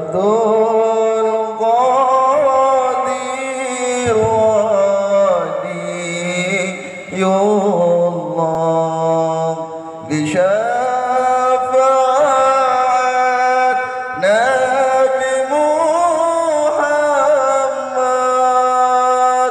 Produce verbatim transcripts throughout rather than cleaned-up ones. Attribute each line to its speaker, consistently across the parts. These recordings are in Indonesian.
Speaker 1: Abdul Qadir Waliyullah bisyafaat Nabi Muhammad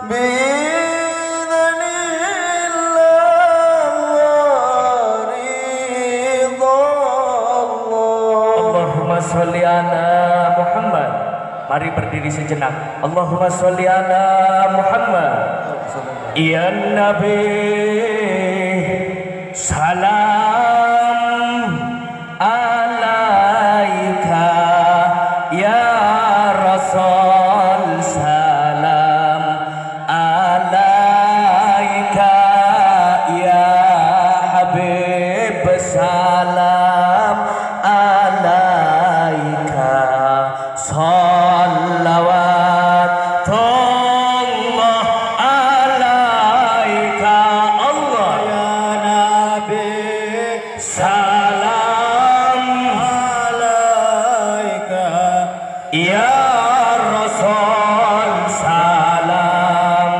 Speaker 1: bi'idhnillah ridha Allah.
Speaker 2: Allahumma sholli ala Muhammad. Mari berdiri sejenak. Allahumma sholli ala Muhammad. Ya Nabi salam alaika, ya Rasul salam alaika, ya Habib salam alaika, salawatullah alaika. Allah ya Nabi salam alaika, ya Rasul salam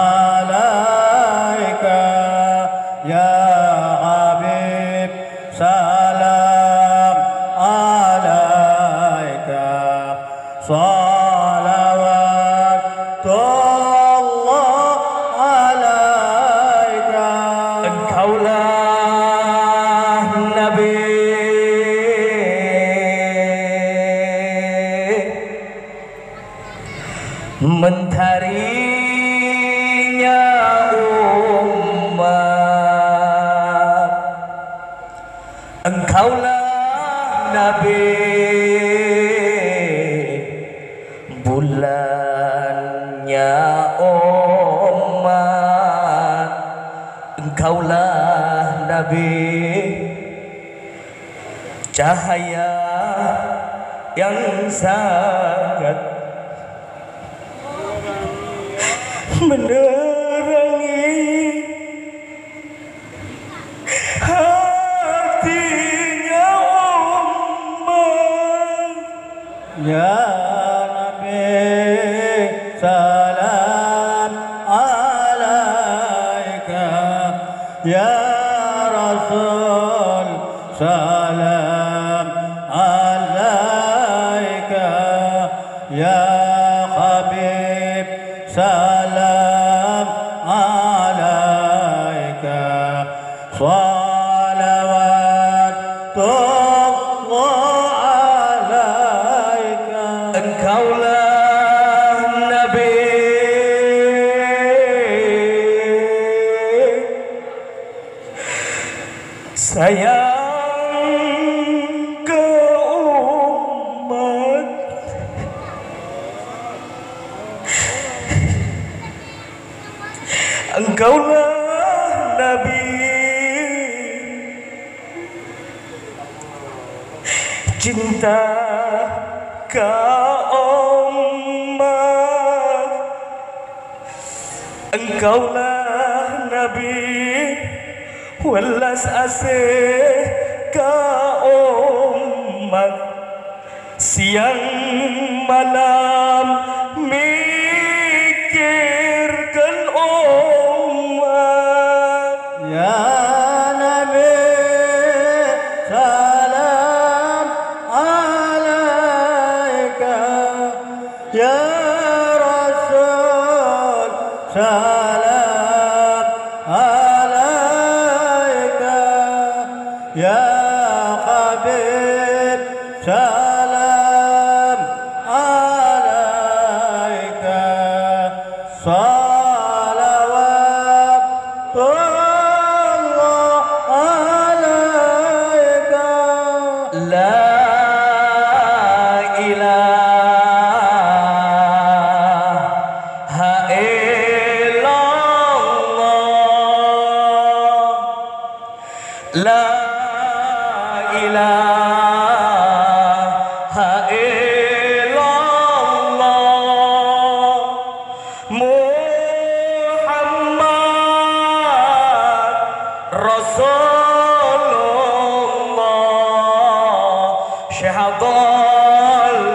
Speaker 2: alaika, ya Habib salam alaika, salawatullah alaika. Engkaulah Nabi mentarinya umat. Engkaulah Nabi bulannya umat. Engkaulah Nabi cahaya yang sangat menerangi hatinya umat. Ya Nabi salam alaika, ya Rasul salam alaika, ya Habib salam alaika, salawatullah alaika. Engkaulah Nabi sayang ke umat. Engkaulah Nabi cinta ke umat. Engkaulah Nabi welas asih ke umat. Siang malam mikirkan umat. Ya Nabi salam alaika, ya Rasul salam alaika, ya Habib salam alaika, salawatullah alaika. La ilaha illallah, la ilaha illallah, Muhammad Rasulullah. Syahadul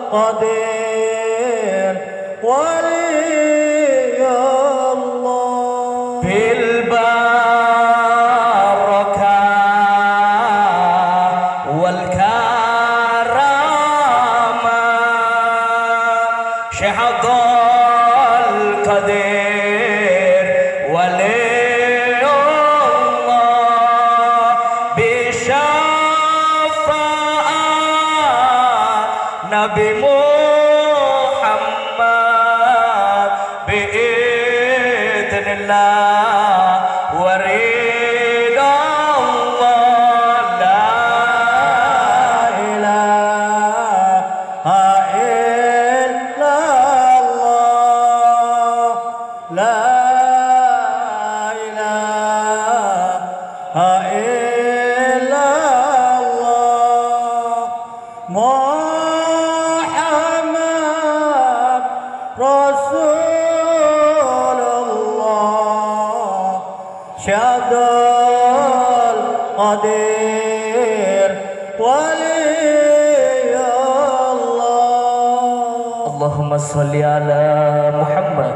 Speaker 1: القدير ولي الله
Speaker 2: بالبركة والكرامة شيخ عبد القدير ولي الله بشفاعة نبي محمد بإذن الله ورد الله لا
Speaker 1: إله إلا الله لا إله إلا الله محمد رسول الله شهد القدير ولي الله
Speaker 2: اللهم صل على محمد.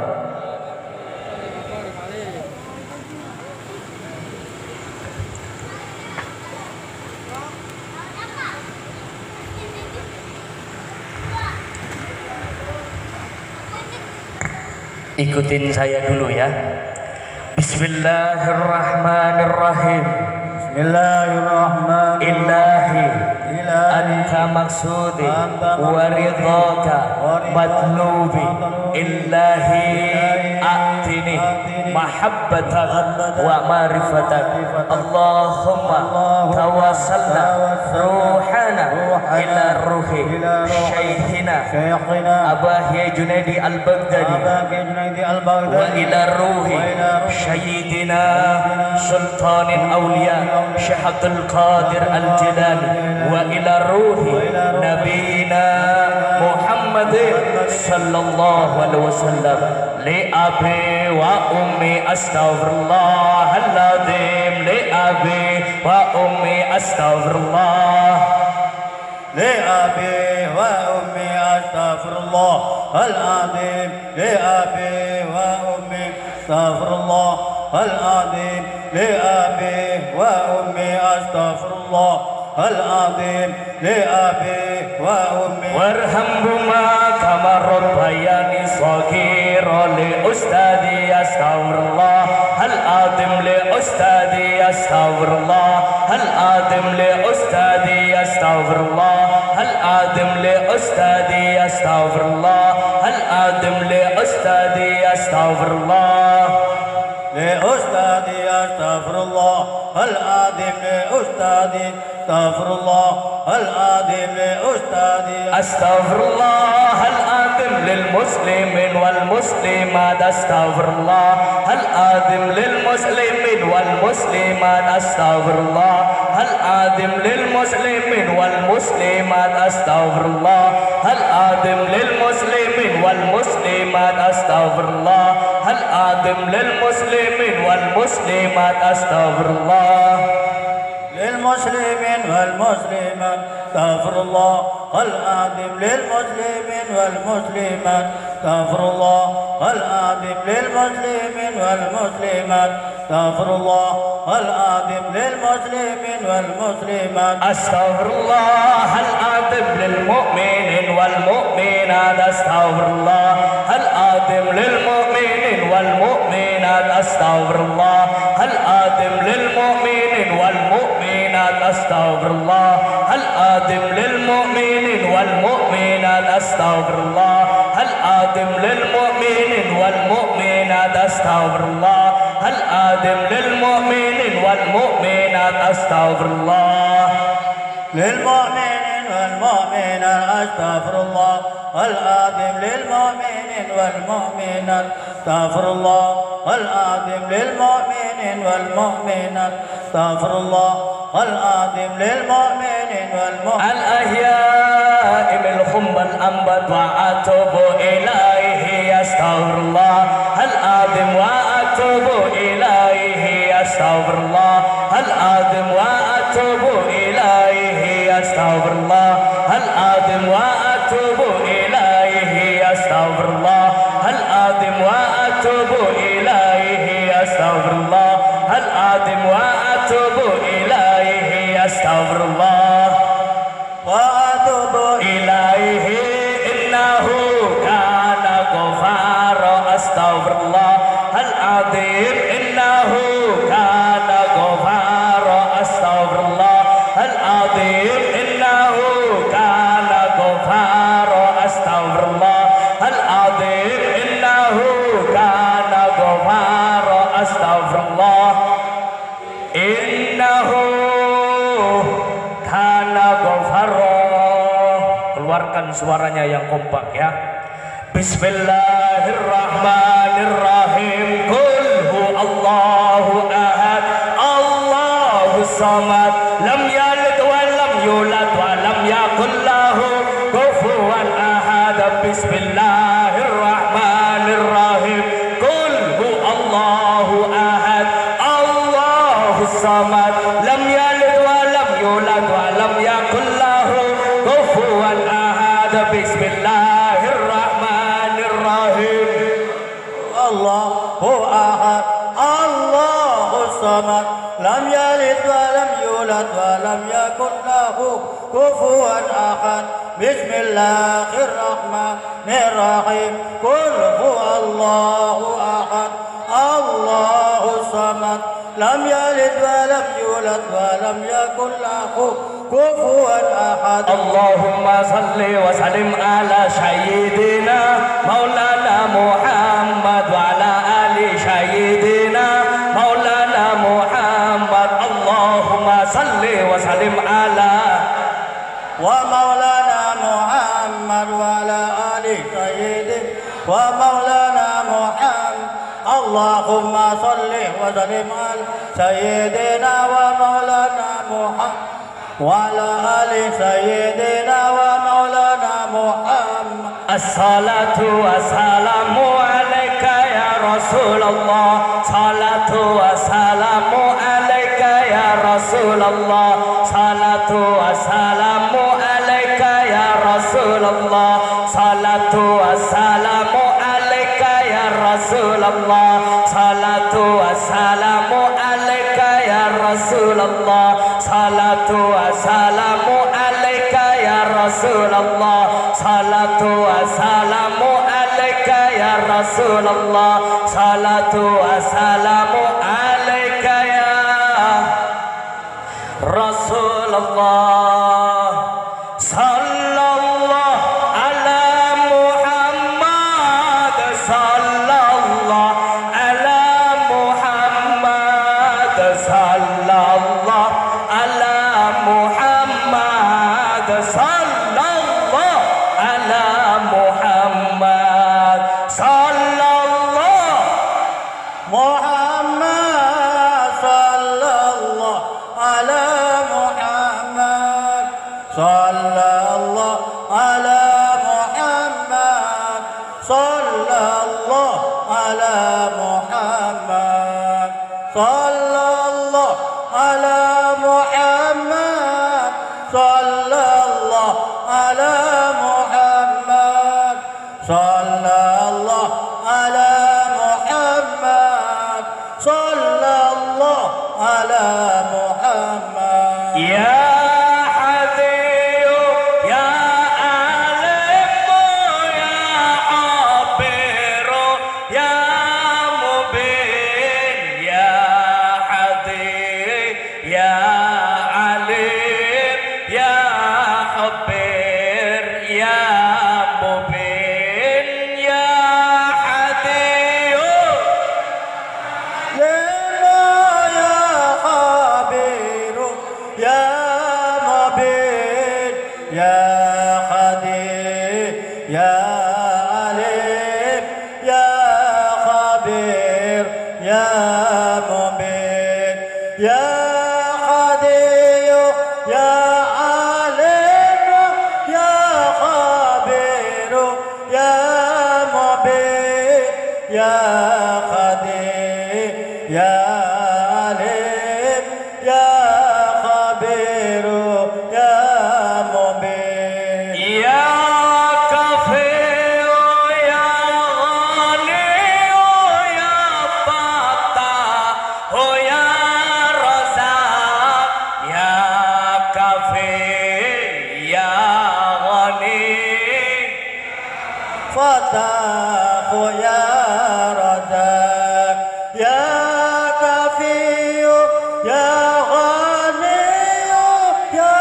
Speaker 2: Ikutin saya dulu ya. Bismillahirrahmanirrahim.
Speaker 1: Bismillahirrahmanirrahim.
Speaker 2: Ilahi
Speaker 1: Ilahi
Speaker 2: anta maksudi
Speaker 1: Anta maksudi
Speaker 2: waridhaka
Speaker 1: waridhaka
Speaker 2: matlubi
Speaker 1: matlubi
Speaker 2: Ilahi
Speaker 1: Ilahi
Speaker 2: a'tini
Speaker 1: a'tini
Speaker 2: mahabbatan
Speaker 1: mahabbatan
Speaker 2: wa ma'rifatan
Speaker 1: ma'rifatan.
Speaker 2: Allahumma
Speaker 1: Allahumma
Speaker 2: tawassalna
Speaker 1: tawassalna
Speaker 2: ruhana
Speaker 1: ruhana
Speaker 2: ila ruhi
Speaker 1: ila ruhi
Speaker 2: syaikhina
Speaker 1: شيخنا
Speaker 2: Abah Yai Junaidi Al-Baghdadi
Speaker 1: أبا جنيد البغدادي
Speaker 2: وإلى الروح
Speaker 1: وإلى روح
Speaker 2: سيدنا سلطان الأولياء شيخ عبد القادر الجيلاني وإلى الروح نبينا محمد صلى الله عليه وسلم لأبي وأمي أستغفر الله العظيم لأبي وأمي أستغفر الله
Speaker 1: لأبي وأمي أستغفر الله العظيم لأبي وأمي أستغفر الله العظيم لأبي وأمي أستغفر الله العظيم لأبي وأمي
Speaker 2: وارحمهما كما ربياني صغيرا لأستاذي أستغفر الله العظيم لأستاذي أستغفر الله العظيم لأستاذي أستغفر الله العظيم لأستاذي أستغفر الله العظيم لأستاذي أستغفر الله
Speaker 1: لأستاذي أستغفر الله العظيم لأستاذي أستغفر الله العظيم لأستاذي
Speaker 2: أستغفر الله العظيم للمسلمين والمسلمات أستغفر الله العظيم للمسلمين والمسلمات أستغفر الله العظيم للمسلمين والمسلمات أستغفر الله العظيم للمسلمين والمسلمات أستغفر الله العظيم للمسلمين والمسلمات أستغفر الله
Speaker 1: للمسلمين والمسلمات استغفر الله العظيم للمسلمين والمسلمات استغفر الله العظيم للمسلمين والمسلمات استغفر الله العظيم للمسلمين والمسلمات
Speaker 2: أستغفر الله العظيم للمؤمنين والمؤمنات أستغفر الله العظيم للمؤمنين والمؤمنات أستغفر الله العظيم للمؤمنين والمؤمنات أستغفر الله العظيم للمؤمنين والمؤمنات أستغفر الله العظيم للمؤمنين والمؤمنات أستغفر الله العظيم للمؤمنين والمؤمنات أستغفر الله
Speaker 1: للمؤمنين والمؤمنات استغفر الله العظيم للمؤمنين والمؤمنات استغفر الله العظيم للمؤمنين والمؤمنات استغفر الله العظيم للمؤمنين والمؤمنات
Speaker 2: الأحياء منهم والأموات وأتوب إليه أستغفر الله العظيم وأتوب إليه أستغفر الله العظيم وأتوب إليه أستغفر الله العظيم وأتوب keluarkan suaranya yang kompak ya. Bismillahirrahmanirrahim. Qul huwallahu ahad, Allahus samad, lam yalid wa lam yulad wa lam yakul lahu kufuwan ahad. Bismillahirrahmanirrahim. Qul huwallahu ahad, Allahus samad, lam yalid wa lam yulad wa lam yakul lahu kufuwan ahad. Bismillahirrahmanirrahim.
Speaker 1: Allahu ahad, Allahus samad, lam yalid wa lam yulad wa lam yakul lahu kufuwan ahad. Bismillahirrahmanirrahim. Qul huwallahu ahad, Allahus samad, lam yalid wa lam yulad wa lam yakul lahu kufuwan ahad.
Speaker 2: Allahumma salli wa sallim ala sayyidina maulana Muhammad wa ala ali sayyidina maulana Muhammad. Allahumma salli wa sallim ala
Speaker 1: wa maulana Muhammad wa ala ali sayyidina wa maulana Muhammad. Allahumma salli wa sallim ala sayyidina wa maulana Muhammad wa ala ali sayyidina wa maulana Muhammad.
Speaker 2: As-salatu wassalamu alayka ya Rasulullah. Salatu wassalamu alayka ya Rasulullah. Salatu wassalamu alayka ya Rasulullah. Salatu wassalamu alayka ya Rasulullah. Salatu wassalamu alayka ya Rasulullah. Salatu wassalamu alayka ya Rasulullah. Salatu wassalamu alayka ya Rasulullah. Salatu wassalamu alayka ya Rasulullah. Sallallahu ala Muhammad. Sallallahu ala Muhammad. Sallallahu ala Muhammad. Sallallahu ala Muhammad. Sallallahu
Speaker 1: Muhammad sallallahu ala Muhammad. Sallallahu ala Muhammad. Sallallahu ala Muhammad. Sallallahu ala Muhammad. Sallallahu ala Muhammad. Sallallahu ala Muhammad. Sallallahu ala Muhammad.
Speaker 2: Ya Hadiyu ya Alimu ya Abiru ya Mubin. Ya Hadiyu ya Alim ya Abir ya Mubin. Ya Hadiyu
Speaker 1: Lema ya Khabiru ya Mubin. Ya Khadir ya Alim ya Khabir ya Mubin. Ya Khadir ya Alim ya Khabir ya Mubin. Ya Khadir ya Alim ya Khabir ya Mubin.
Speaker 2: Ya Kafiru ya Ghaniyu ya Fattahu ya Razak. Ya Kafir ya Ghani
Speaker 1: Fatahu ya Razak. Ya Kafiyu ya Ghaniyu ya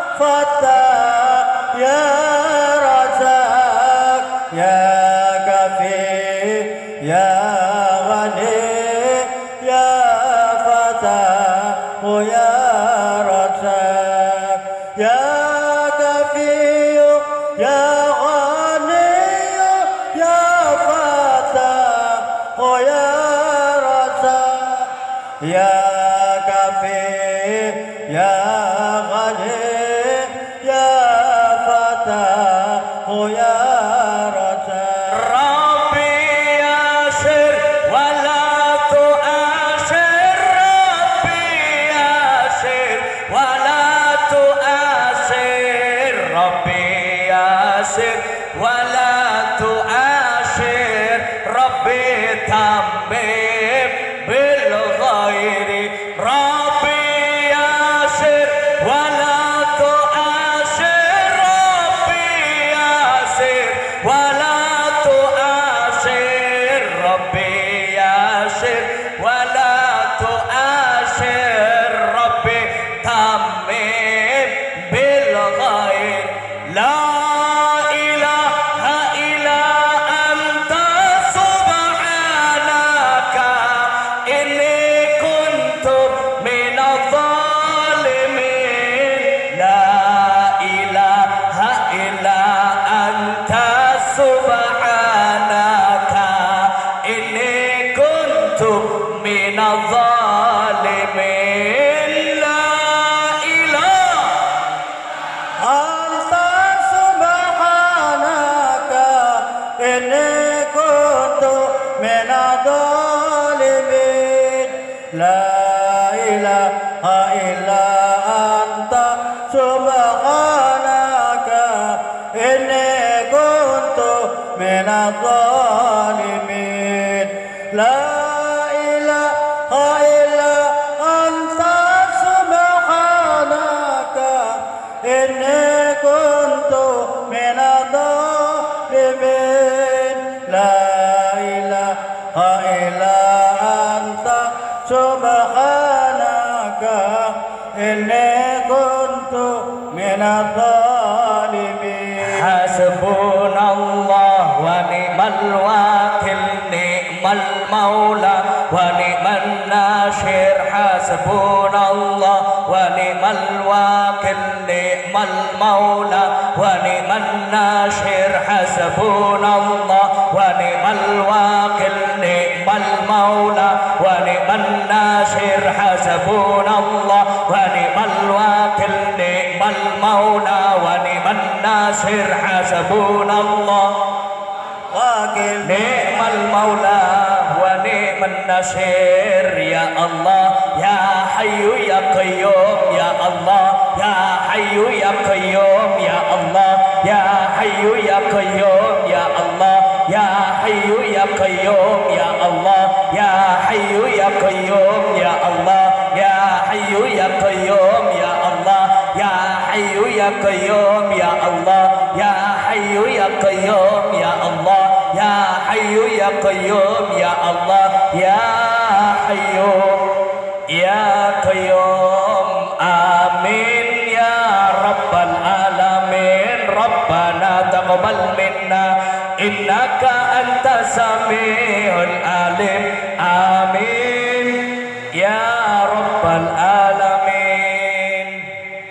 Speaker 1: Fatah ya Razak. Ya Kafiyu ya Ghani ya Fatah ya Razak. Ya Kafiyu يا غني يا فتاه يا رزاق يا كفي يا غني يا فتاه يا الظالمين لا إله إلا أنت سبحانك إني كنت من الظالمين لا إله إلا أنت سبحانك إني كنت من الظالمين
Speaker 2: حسبنا الله ونعم الوكيل نعم المولى ونعم الناصر حسبنا الله ونعم الوكيل نعم المولى ونعم الناصر حسبنا الله ونعم الوكيل نعم المولى ونعم الناصر حسبنا الله ونعم الوكيل نعم المولى ونعم الناصر حسبنا الله
Speaker 1: وكيل
Speaker 2: نعم المولى ونعم الناصر يا الله يا حي يا قيوم يا الله يا حي يا قيوم يا الله يا حي يا قيوم يا الله يا حي يا قيوم يا الله يا حي يا قيوم يا الله يا حي يا قيوم يا الله يا حي يا قيوم يا الله يا حي يا قيوم يا الله يا حي يا قيوم يا الله يا حي يا قيوم آمين يا رب العالمين ربنا تقبل منا إنك أنت السميع العليم آمين يا رب العالمين.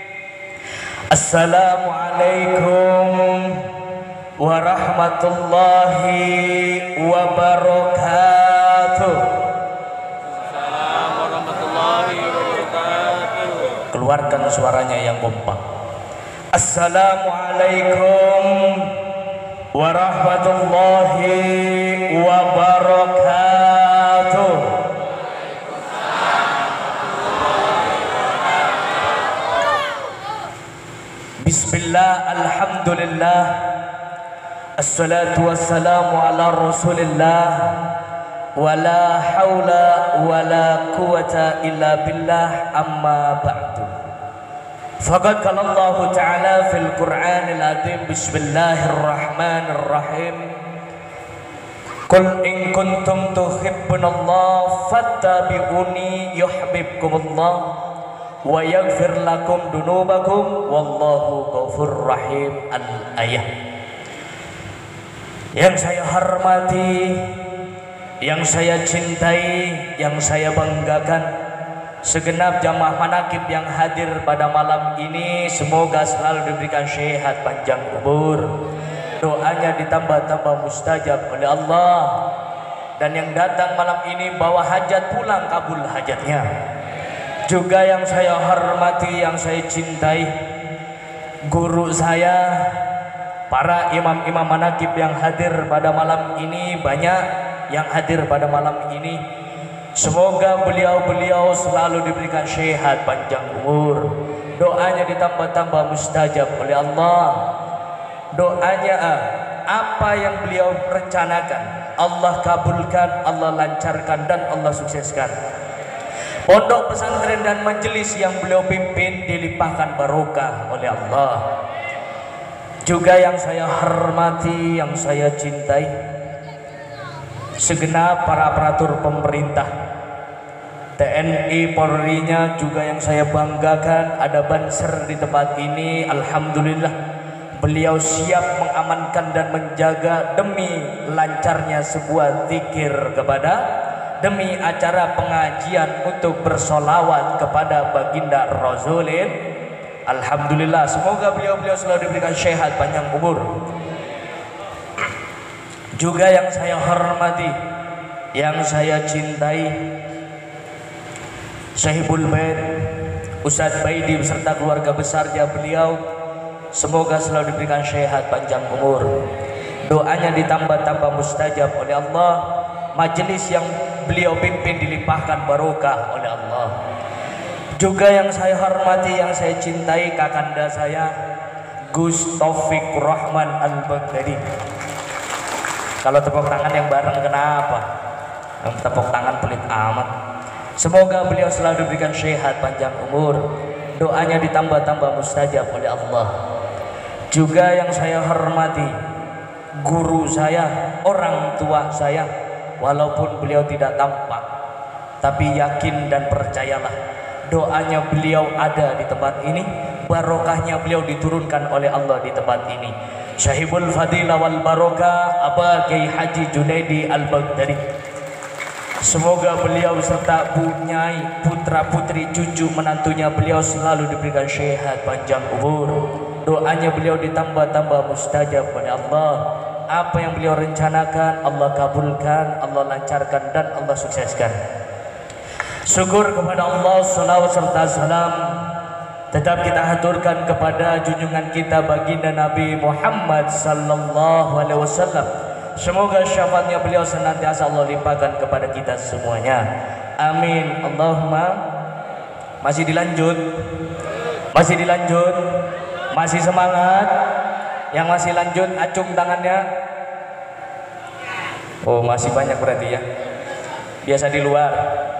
Speaker 2: السلام عليكم warahmatullahi wabarakatuh.
Speaker 3: Assalamualaikum warahmatullahi wabarakatuh.
Speaker 2: Keluarkan suaranya yang kompak. Assalamualaikum warahmatullahi wabarakatuh. Bismillah, alhamdulillah, assalatu wassalamu ala rasulillah, wala hawla wala quwata illa billah, amma ba'du. Faqad qala Allah Ta'ala fil Qur'anil Azim, bismillahirrahmanirrahim, qul in kuntum tuhibbunallah fattabi'uni yuhibbukumullah wa yaghfir lakum dunubakum wallahu ghafurur rahim. Al-ayah. Yang saya hormati, yang saya cintai, yang saya banggakan, segenap jamaah manakib yang hadir pada malam ini, semoga selalu diberikan sehat panjang umur, doanya ditambah-tambah mustajab oleh Allah, dan yang datang malam ini bawa hajat pulang kabul hajatnya. Juga yang saya hormati, yang saya cintai, guru saya, para imam-imam manakib yang hadir pada malam ini, banyak yang hadir pada malam ini. Semoga beliau-beliau selalu diberikan sehat panjang umur, doanya ditambah-tambah mustajab oleh Allah. Doanya apa yang beliau rencanakan Allah kabulkan, Allah lancarkan, dan Allah sukseskan. Pondok pesantren dan majelis yang beliau pimpin dilimpahkan barokah oleh Allah. Juga yang saya hormati, yang saya cintai, segenap para aparatur pemerintah, T N I Polri-nya juga yang saya banggakan, ada Banser di tempat ini. Alhamdulillah beliau siap mengamankan dan menjaga demi lancarnya sebuah zikir kepada, demi acara pengajian untuk bersolawat kepada baginda Rasulullah. Alhamdulillah, semoga beliau-beliau selalu diberikan sehat panjang umur. Juga yang saya hormati, yang saya cintai, Sahibul Bait Ustadz Baidi beserta keluarga besarnya beliau, semoga selalu diberikan sehat panjang umur, doanya ditambah-tambah mustajab oleh Allah. Majelis yang beliau pimpin dilimpahkan barokah oleh Allah. Juga yang saya hormati, yang saya cintai, kakanda saya Gus Taufik Rahman Al-Baghdadi. Kalau tepuk tangan yang bareng kenapa? Yang tepuk tangan pelit amat. Semoga beliau selalu diberikan sehat panjang umur, doanya ditambah-tambah mustajab oleh Allah. Juga yang saya hormati, guru saya, orang tua saya, walaupun beliau tidak tampak, tapi yakin dan percayalah, doanya beliau ada di tempat ini, barokahnya beliau diturunkan oleh Allah di tempat ini. Syahibul Fadilah wal Barokah Aba Kiai Haji Junaidi Al-Baghdadi. Semoga beliau serta Bu Nyai, putra putri, cucu menantunya beliau selalu diberikan sehat panjang umur, doanya beliau ditambah-tambah mustajab oleh Allah. Apa yang beliau rencanakan Allah kabulkan, Allah lancarkan, dan Allah sukseskan. Syukur kepada Allah, salawat serta salam tetap kita haturkan kepada junjungan kita baginda Nabi Muhammad sallallahu alaihi wasallam. Semoga syafaatnya beliau senantiasa Allah limpahkan kepada kita semuanya. Amin. Allahumma. Masih dilanjut? Masih dilanjut? Masih semangat? Yang masih lanjut acung tangannya. Oh, masih banyak berarti ya. Biasa di luar.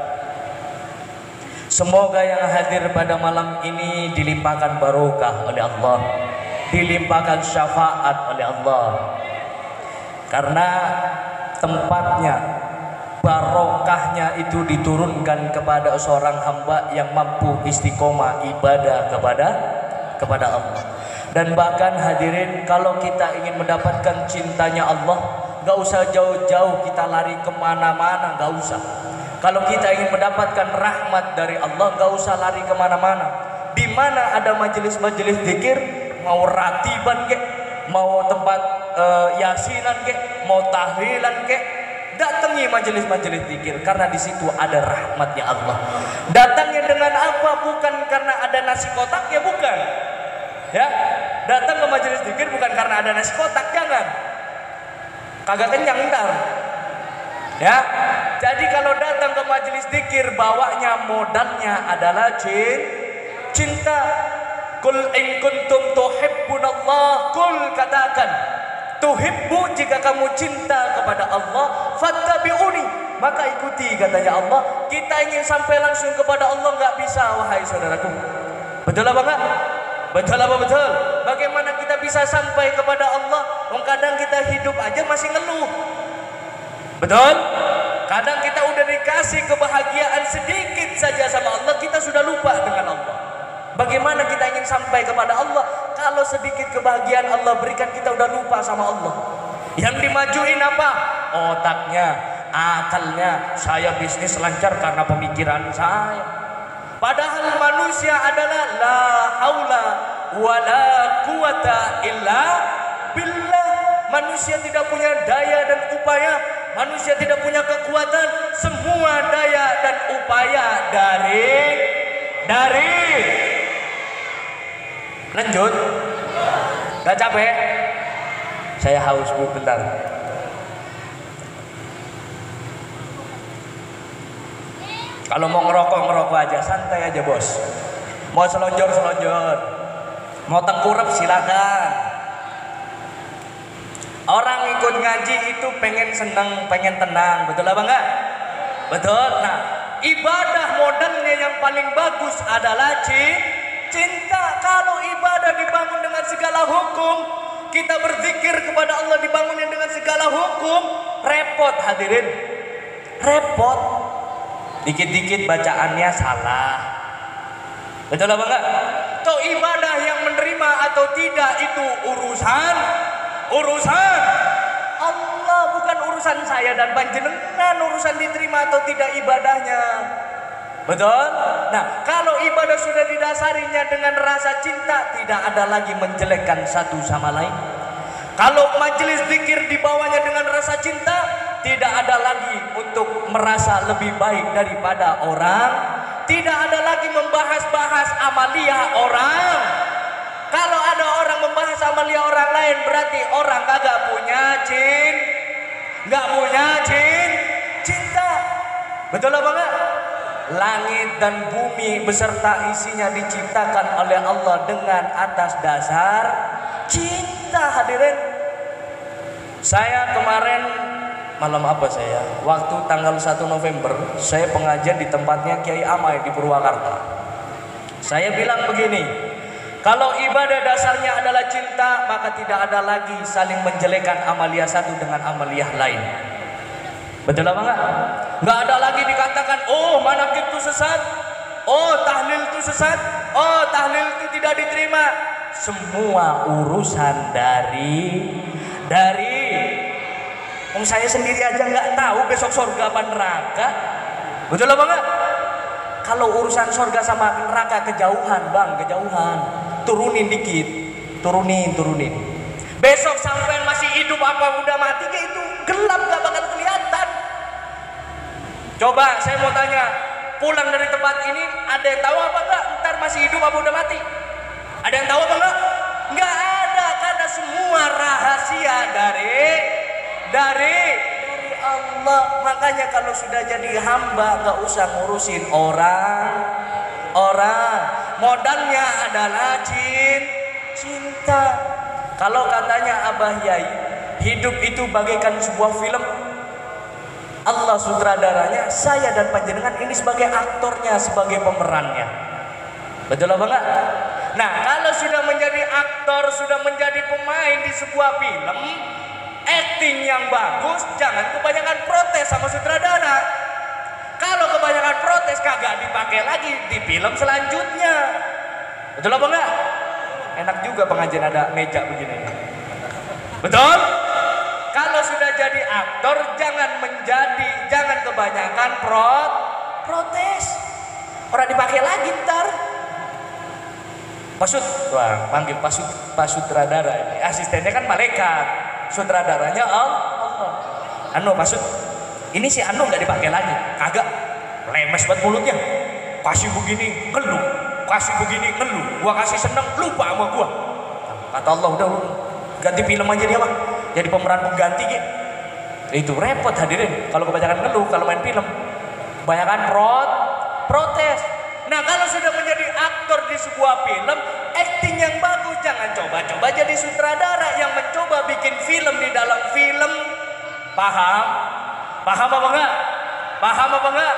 Speaker 2: Semoga yang hadir pada malam ini dilimpahkan barokah oleh Allah, dilimpahkan syafaat oleh Allah. Karena tempatnya, barokahnya itu diturunkan kepada seorang hamba yang mampu istiqomah ibadah kepada kepada Allah. Dan bahkan hadirin, kalau kita ingin mendapatkan cintanya Allah, gak usah jauh-jauh kita lari kemana-mana, gak usah. Kalau kita ingin mendapatkan rahmat dari Allah, gak usah lari kemana-mana. Di mana ada majelis-majelis zikir, mau ratiban kek, mau tempat uh, yasinan kek, mau tahlilan kek, datangi majelis-majelis zikir, karena di situ ada rahmatnya Allah. Datangnya dengan apa? Bukan karena ada nasi kotak, ya bukan. Ya, datang ke majelis zikir bukan karena ada nasi kotak, jangan. Kagak kenyang ntar. Ya, jadi kalau datang ke majelis zikir, bawanya modalnya adalah cinta. Kul in kuntum tuhibbunallah, kul katakan, tuhibbu, jika kamu cinta kepada Allah, fattabi'uni, maka ikuti, katanya Allah. Kita ingin sampai langsung kepada Allah nggak bisa, wahai saudaraku. Betul apa enggak? Betul apa betul? Bagaimana kita bisa sampai kepada Allah? Wong kadang kita hidup aja masih ngeluh. Betul? Kadang kita udah dikasih kebahagiaan sedikit saja sama Allah, kita sudah lupa dengan Allah. Bagaimana kita ingin sampai kepada Allah kalau sedikit kebahagiaan Allah berikan kita udah lupa sama Allah? Yang dimajuin apa? Otaknya, akalnya. Saya bisnis lancar karena pemikiran saya. Padahal manusia adalah la haula wala quwata illa billah. Manusia tidak punya daya dan upaya, manusia tidak punya kekuatan, semua daya dan upaya dari dari lanjut. Gak capek? Saya haus bu, bentar. Kalau mau ngerokok ngerokok aja, santai aja bos. Mau selonjor selonjor, mau tengkurap silakan. Orang ikut ngaji itu pengen seneng, pengen tenang, betul apa enggak? Betul. Nah, ibadah modalnya yang paling bagus adalah cinta. Kalau ibadah dibangun dengan segala hukum, kita berzikir kepada Allah dibangun dengan segala hukum, repot hadirin, repot. Dikit-dikit bacaannya salah, betul apa enggak? Toh ibadah yang menerima atau tidak itu urusan urusan Allah, bukan urusan saya dan panjenengan. Urusan diterima atau tidak ibadahnya, betul? Nah, kalau ibadah sudah didasarinya dengan rasa cinta, tidak ada lagi menjelekkan satu sama lain. Kalau majelis zikir dibawanya dengan rasa cinta, tidak ada lagi untuk merasa lebih baik daripada orang. Tidak ada lagi membahas-bahas amalia orang. Kalau ada orang membahas amalia orang lain, berarti orang kagak punya cin, nggak punya cin, cinta. Betul apa enggak? Langit dan bumi beserta isinya diciptakan oleh Allah dengan atas dasar cinta hadirin. Saya kemarin malam apa saya? Waktu tanggal satu November, saya pengajian di tempatnya Kiai Amai di Purwakarta. Saya bilang begini, kalau ibadah dasarnya adalah cinta, maka tidak ada lagi saling menjelekan amalia satu dengan amalia lain. Betul apa enggak? Enggak ada lagi dikatakan, oh manaqib itu sesat, oh tahlil itu sesat, oh tahlil itu tidak diterima. Semua urusan dari dari Om saya sendiri aja nggak tahu besok surga apa neraka. Betul apa enggak? Kalau urusan surga sama neraka kejauhan bang, kejauhan. Turunin dikit, turunin, turunin. Besok sampai masih hidup apa udah mati, kayak itu gelap gak bakal kelihatan. Coba saya mau tanya, pulang dari tempat ini ada yang tahu apa enggak? Ntar masih hidup apa udah mati? Ada yang tahu apa enggak? Nggak ada, karena semua rahasia dari dari dari Allah. Makanya kalau sudah jadi hamba nggak usah ngurusin orang orang. Modalnya adalah cinta. Kalau katanya Abah Yai, hidup itu bagaikan sebuah film. Allah sutradaranya, saya dan panjenengan ini sebagai aktornya, sebagai pemerannya. Betul apa enggak? Nah, kalau sudah menjadi aktor, sudah menjadi pemain di sebuah film, acting yang bagus, jangan kebanyakan protes sama sutradara. Kalau kebanyakan protes kagak dipakai lagi di film selanjutnya. Betul apa enggak? Enak juga pengajian ada meja begini. Betul? Kalau sudah jadi aktor jangan menjadi, jangan kebanyakan prot, protes. Orang dipakai lagi ntar. Pasut, wah, panggil pasut, pasut sutradara. Asistennya kan malaikat, sutradaranya Allah. Anu pasut, ini si Anu nggak dipakai lagi, kagak. Lemes buat mulutnya. Kasih begini ngeluh, kasih begini ngeluh. Gua kasih seneng lupa sama gua. Kata Allah udah ganti film aja dia mah. Jadi pemeran pengganti gitu. Itu repot hadirin. Kalau kebanyakan ngeluh kalau main film, kebanyakan prot, protes. Nah kalau sudah menjadi aktor di sebuah film, acting yang bagus, jangan coba-coba jadi sutradara yang mencoba bikin film di dalam film. Paham? Paham apa enggak? Paham apa enggak?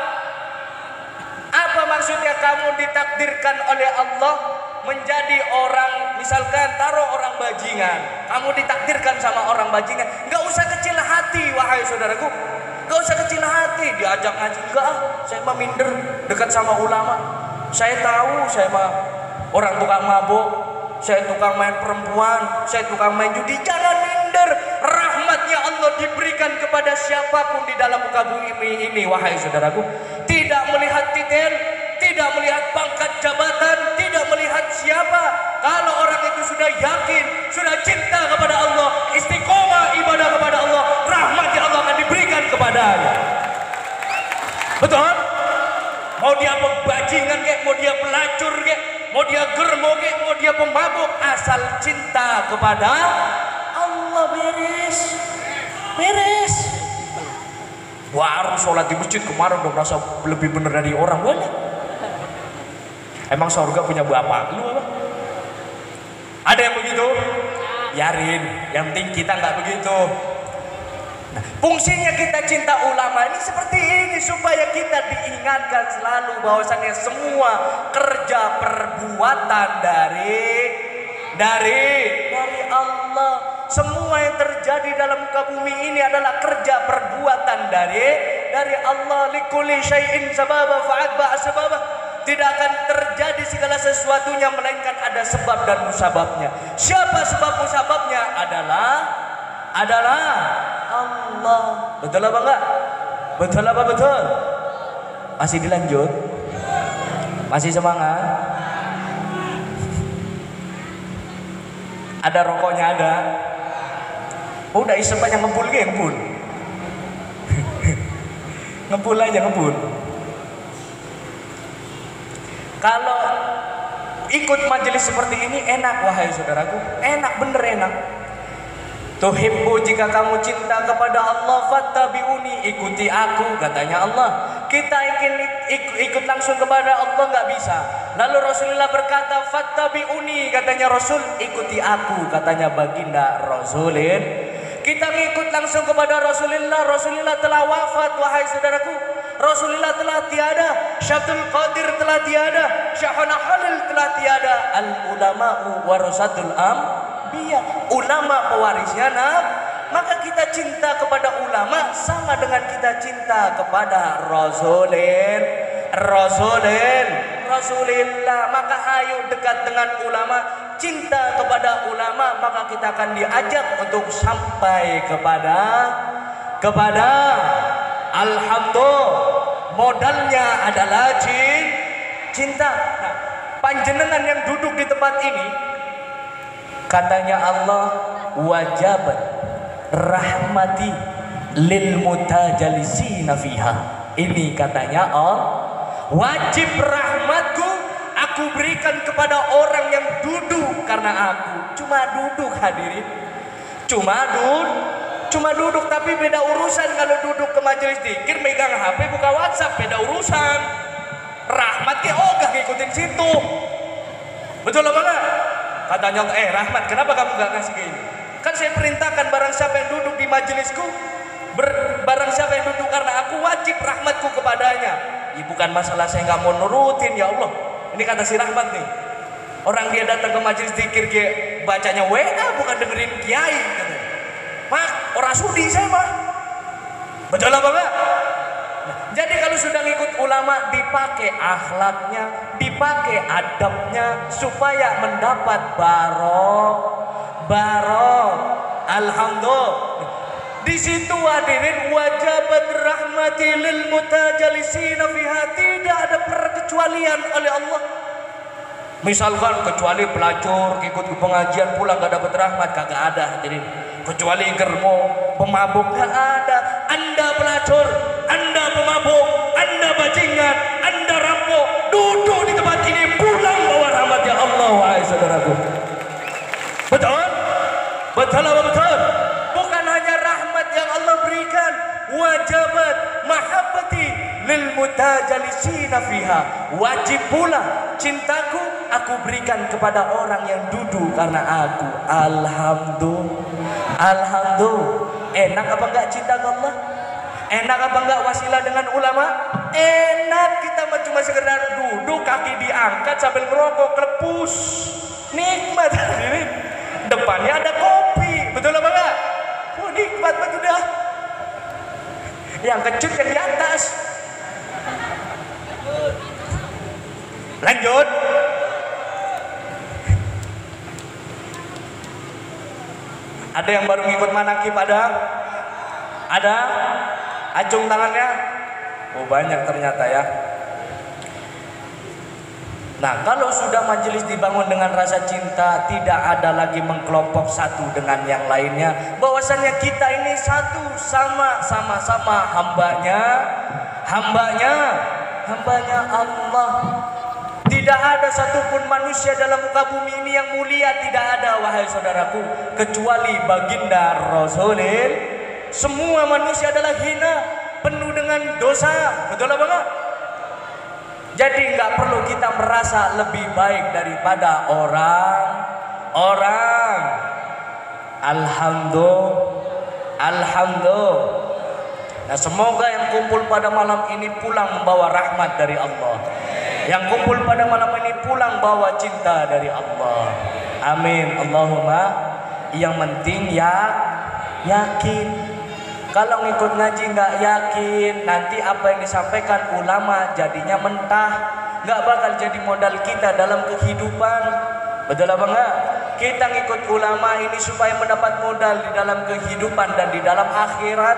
Speaker 2: Apa maksudnya kamu ditakdirkan oleh Allah menjadi orang, misalkan taruh orang bajingan, kamu ditakdirkan sama orang bajingan, nggak usah kecil hati wahai saudaraku, nggak usah kecil hati, diajak ngaji enggak ah, saya mah minder dekat sama ulama, saya tahu saya mah orang tukang mabuk, saya tukang main perempuan, saya tukang main judi, jangan minder, rahmatnya Allah diberikan kepada siapapun di dalam muka bumi ini wahai saudaraku, tidak melihat titel, tidak melihat pangkat jabatan, tidak melihat siapa. Kalau orang itu sudah yakin, sudah cinta kepada Allah, istiqomah ibadah kepada Allah, rahmat yang Allah akan diberikan kepadanya. Betul? Mau dia pembajingan kek, mau dia pelacur kek, mau dia germo kek, mau dia pemabuk, asal cinta kepada Allah beres. Beres. Baru sholat di masjid kemarin udah merasa lebih bener dari orang banyak. Emang surga punya bapak lu apa? Ada yang begitu? Yarin, yang penting kita nggak begitu. Nah, fungsinya kita cinta ulama ini seperti ini supaya kita diingatkan selalu bahwasannya semua kerja perbuatan dari dari dari Allah. Semua yang terjadi dalam muka bumi ini adalah kerja perbuatan dari dari Allah. Likulli syai'in sababa fa'atba asbabah. Tidak akan terjadi segala sesuatunya melainkan ada sebab dan musababnya. Siapa sebab musababnya? Adalah adalah Allah. Betul apa enggak? Betul apa betul? Masih dilanjut? Masih semangat? Ada rokoknya ada. Oh, udah isep aja ngepul ke ngepul. Ngepul aja ngepul. Kalau ikut majelis seperti ini enak wahai saudaraku, enak bener enak. Tuhibbu, jika kamu cinta kepada Allah, fattabi'uni, ikuti aku, katanya Allah. Kita ingin ikut, ikut langsung kepada Allah nggak bisa. Lalu Rasulullah berkata, fattabi'uni, katanya Rasul, ikuti aku, katanya baginda Rasulin. Kita ngikut langsung kepada Rasulullah. Rasulullah telah wafat wahai saudaraku. Rasulullah telah tiada. Syabdul Qadir telah tiada. Syahana Halil telah tiada. Al ulama'u warasatul anbiya. Ulama pewarisnya nah. Maka kita cinta kepada ulama sama dengan kita cinta kepada Rasulin. Rasulin Rasulillah. Maka ayo dekat dengan ulama, cinta kepada ulama, maka kita akan diajak untuk sampai kepada kepada alhamdulillah. Modalnya adalah cinta. Nah, panjenengan yang duduk di tempat ini, katanya Allah, wajib rahmati lil mutajalisina fiha. Ini katanya Allah, wajib rahmatku aku berikan kepada orang yang duduk karena aku. Cuma duduk hadirin. Cuma duduk. Cuma duduk, tapi beda urusan kalau duduk ke majelis zikir megang H P buka WhatsApp, beda urusan. Rahmat ke ogah ngikutin situ. Betul apa enggak? Katanya, eh Rahmat, kenapa kamu enggak ngasih ke ini? Kan saya perintahkan barang siapa yang duduk di majelisku, ber, barang siapa yang duduk karena aku, wajib rahmatku kepadanya. Ya, bukan masalah saya nggak mau nurutin, ya Allah. Ini kata si Rahmat nih. Orang dia datang ke majelis zikir, dia bacanya W A, bukan dengerin kiai. Gitu. Mak, orang sudi saya mah. Betul apa enggak? Nah, jadi kalau sudah ngikut ulama, dipakai akhlaknya, dipakai adabnya, supaya mendapat barok, barok. Alhamdulillah. Di situ hadirin, wajabat rahmati lil mutajalisina fiha, tidak ada perkecualian oleh Allah. Misalkan kecuali pelacur ikut pengajian pulang gak dapat rahmat, kagak ada hadirin. Kecuali germo, pemabuk, gak ada. Anda pelacur, Anda pemabuk, Anda bajingan, Anda rampok, duduk di tempat ini, pulang bawa rahmat ya Allah wahai saudaraku. Betul? Betul apa betul? Bukan hanya rahmat yang Allah berikan, wajabat mahabbati lil mutajalisina fiha, wajib pula cintaku aku berikan kepada orang yang duduk karena aku. Alhamdulillah. Alhamdulillah. Enak apa enggak cinta ke Allah? Enak apa enggak wasilah dengan ulama? Enak. Kita cuma sekedar duduk, kaki diangkat sambil ngerokok, klepus. Nikmat hadirin. Depannya ada kopi. Betul apa enggak? Oh, nikmat betul dah. Yang kecut yang di atas. Lanjut. Ada yang baru ngikut manakib ada? Ada? Acung tangannya? Oh banyak ternyata ya. Nah, kalau sudah majelis dibangun dengan rasa cinta, tidak ada lagi mengkelompok satu dengan yang lainnya. Bahwasannya kita ini satu, sama, sama-sama hambanya, hambanya, hambanya Allah. Tidak ada satupun manusia dalam muka bumi ini yang mulia, tidak ada, wahai saudaraku, kecuali baginda Rasulullah. Semua manusia adalah hina, penuh dengan dosa, betul apa enggak? Jadi nggak perlu kita merasa lebih baik daripada orang orang. Alhamdulillah, alhamdulillah. Nah, semoga yang kumpul pada malam ini pulang membawa rahmat dari Allah. Yang kumpul pada malam ini pulang bawa cinta dari Allah. Amin. Allahumma. Yang penting ya yakin. Kalau ngikut ngaji nggak yakin, nanti apa yang disampaikan ulama jadinya mentah, nggak bakal jadi modal kita dalam kehidupan. Betul apa enggak? Kita ngikut ulama ini supaya mendapat modal di dalam kehidupan dan di dalam akhirat.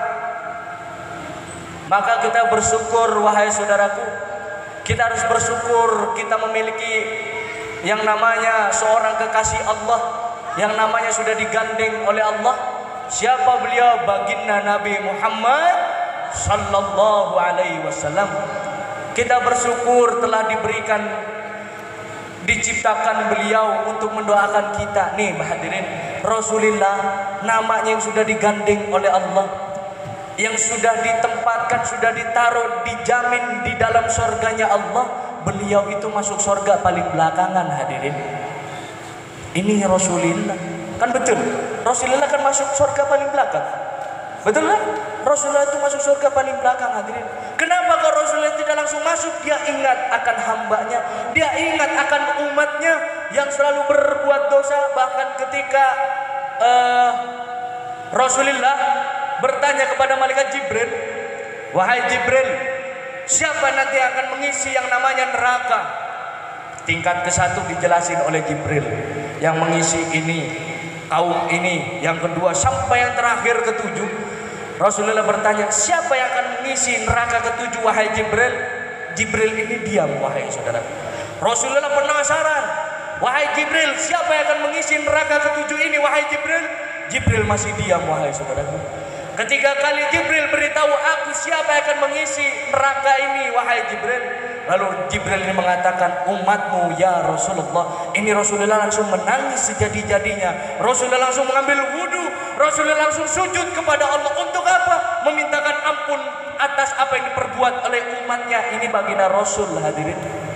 Speaker 2: Maka kita bersyukur, wahai saudaraku, kita harus bersyukur kita memiliki yang namanya seorang kekasih Allah, yang namanya sudah digandeng oleh Allah. Siapa beliau? Baginda Nabi Muhammad sallallahu alaihi wasallam. Kita bersyukur telah diberikan, diciptakan beliau untuk mendoakan kita. Nih hadirin, Rasulullah namanya yang sudah digandeng oleh Allah, yang sudah ditempatkan, sudah ditaruh, dijamin di dalam surganya Allah. Beliau itu masuk surga paling belakangan, hadirin. Ini Rasulullah, kan betul? Rasulullah kan masuk surga paling belakang, betul kan? Rasulullah itu masuk surga paling belakang, hadirin. Kenapa kalau Rasulullah tidak langsung masuk? Dia ingat akan hambanya, dia ingat akan umatnya yang selalu berbuat dosa. Bahkan ketika uh, Rasulullah bertanya kepada malaikat Jibril, wahai Jibril, siapa nanti akan mengisi yang namanya neraka? Tingkat ke satu dijelasin oleh Jibril, yang mengisi ini kaum ini, yang kedua sampai yang terakhir ketujuh. Rasulullah bertanya, siapa yang akan mengisi neraka ketujuh wahai Jibril? Jibril ini diam, wahai saudara. Rasulullah penasaran, wahai Jibril, siapa yang akan mengisi neraka ketujuh ini wahai Jibril? Jibril masih diam, wahai saudara. Ketiga kali Jibril beritahu, aku siapa yang akan mengisi neraka ini wahai Jibril? Lalu Jibril ini mengatakan, umatmu ya Rasulullah. Ini Rasulullah langsung menangis sejadi-jadinya. Rasulullah langsung mengambil wudhu. Rasulullah langsung sujud kepada Allah. Untuk apa? Memintakan ampun atas apa yang diperbuat oleh umatnya. Ini baginda Rasul, hadirin.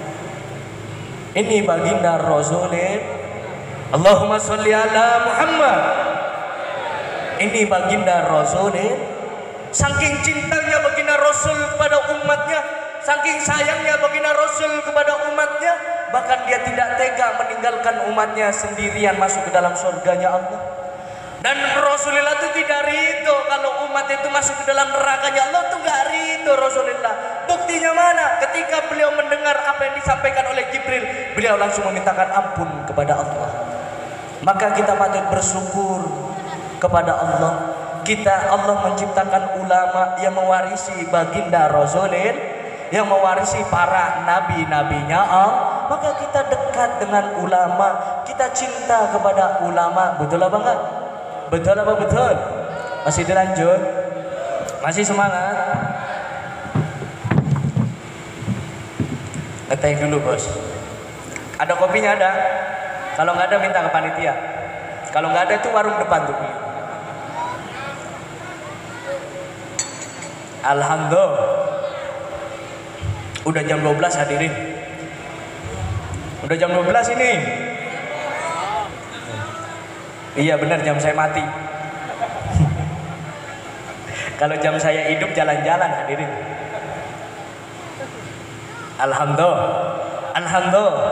Speaker 2: Ini baginda Rasul. Allahumma sholli ala Muhammad. Ini baginda Rasul. Saking cintanya baginda Rasul kepada umatnya, saking sayangnya baginda Rasul kepada umatnya, bahkan dia tidak tega meninggalkan umatnya sendirian masuk ke dalam surganya Allah. Dan Rasulullah itu tidak ridho kalau umat itu masuk ke dalam nerakanya Allah, itu gak ridho Rasulullah. Buktinya mana? Ketika beliau mendengar apa yang disampaikan oleh Jibril, beliau langsung memintakan ampun kepada Allah. Maka kita patut bersyukur kepada Allah. Kita, Allah menciptakan ulama yang mewarisi baginda Rasulullah, yang mewarisi para nabi-nabinya Allah. Maka kita dekat dengan ulama, kita cinta kepada ulama. Betul apa enggak? Betul apa betul? Masih dilanjut? Masih semangat? Ngeteh dulu bos. Ada kopinya ada? Kalau nggak ada minta ke panitia. Kalau nggak ada itu warung depan tuh. Alhamdulillah. Udah jam dua belas hadirin. Udah jam dua belas ini. Iya benar, jam saya mati. Kalau jam saya hidup jalan-jalan hadirin. Alhamdulillah. Alhamdulillah.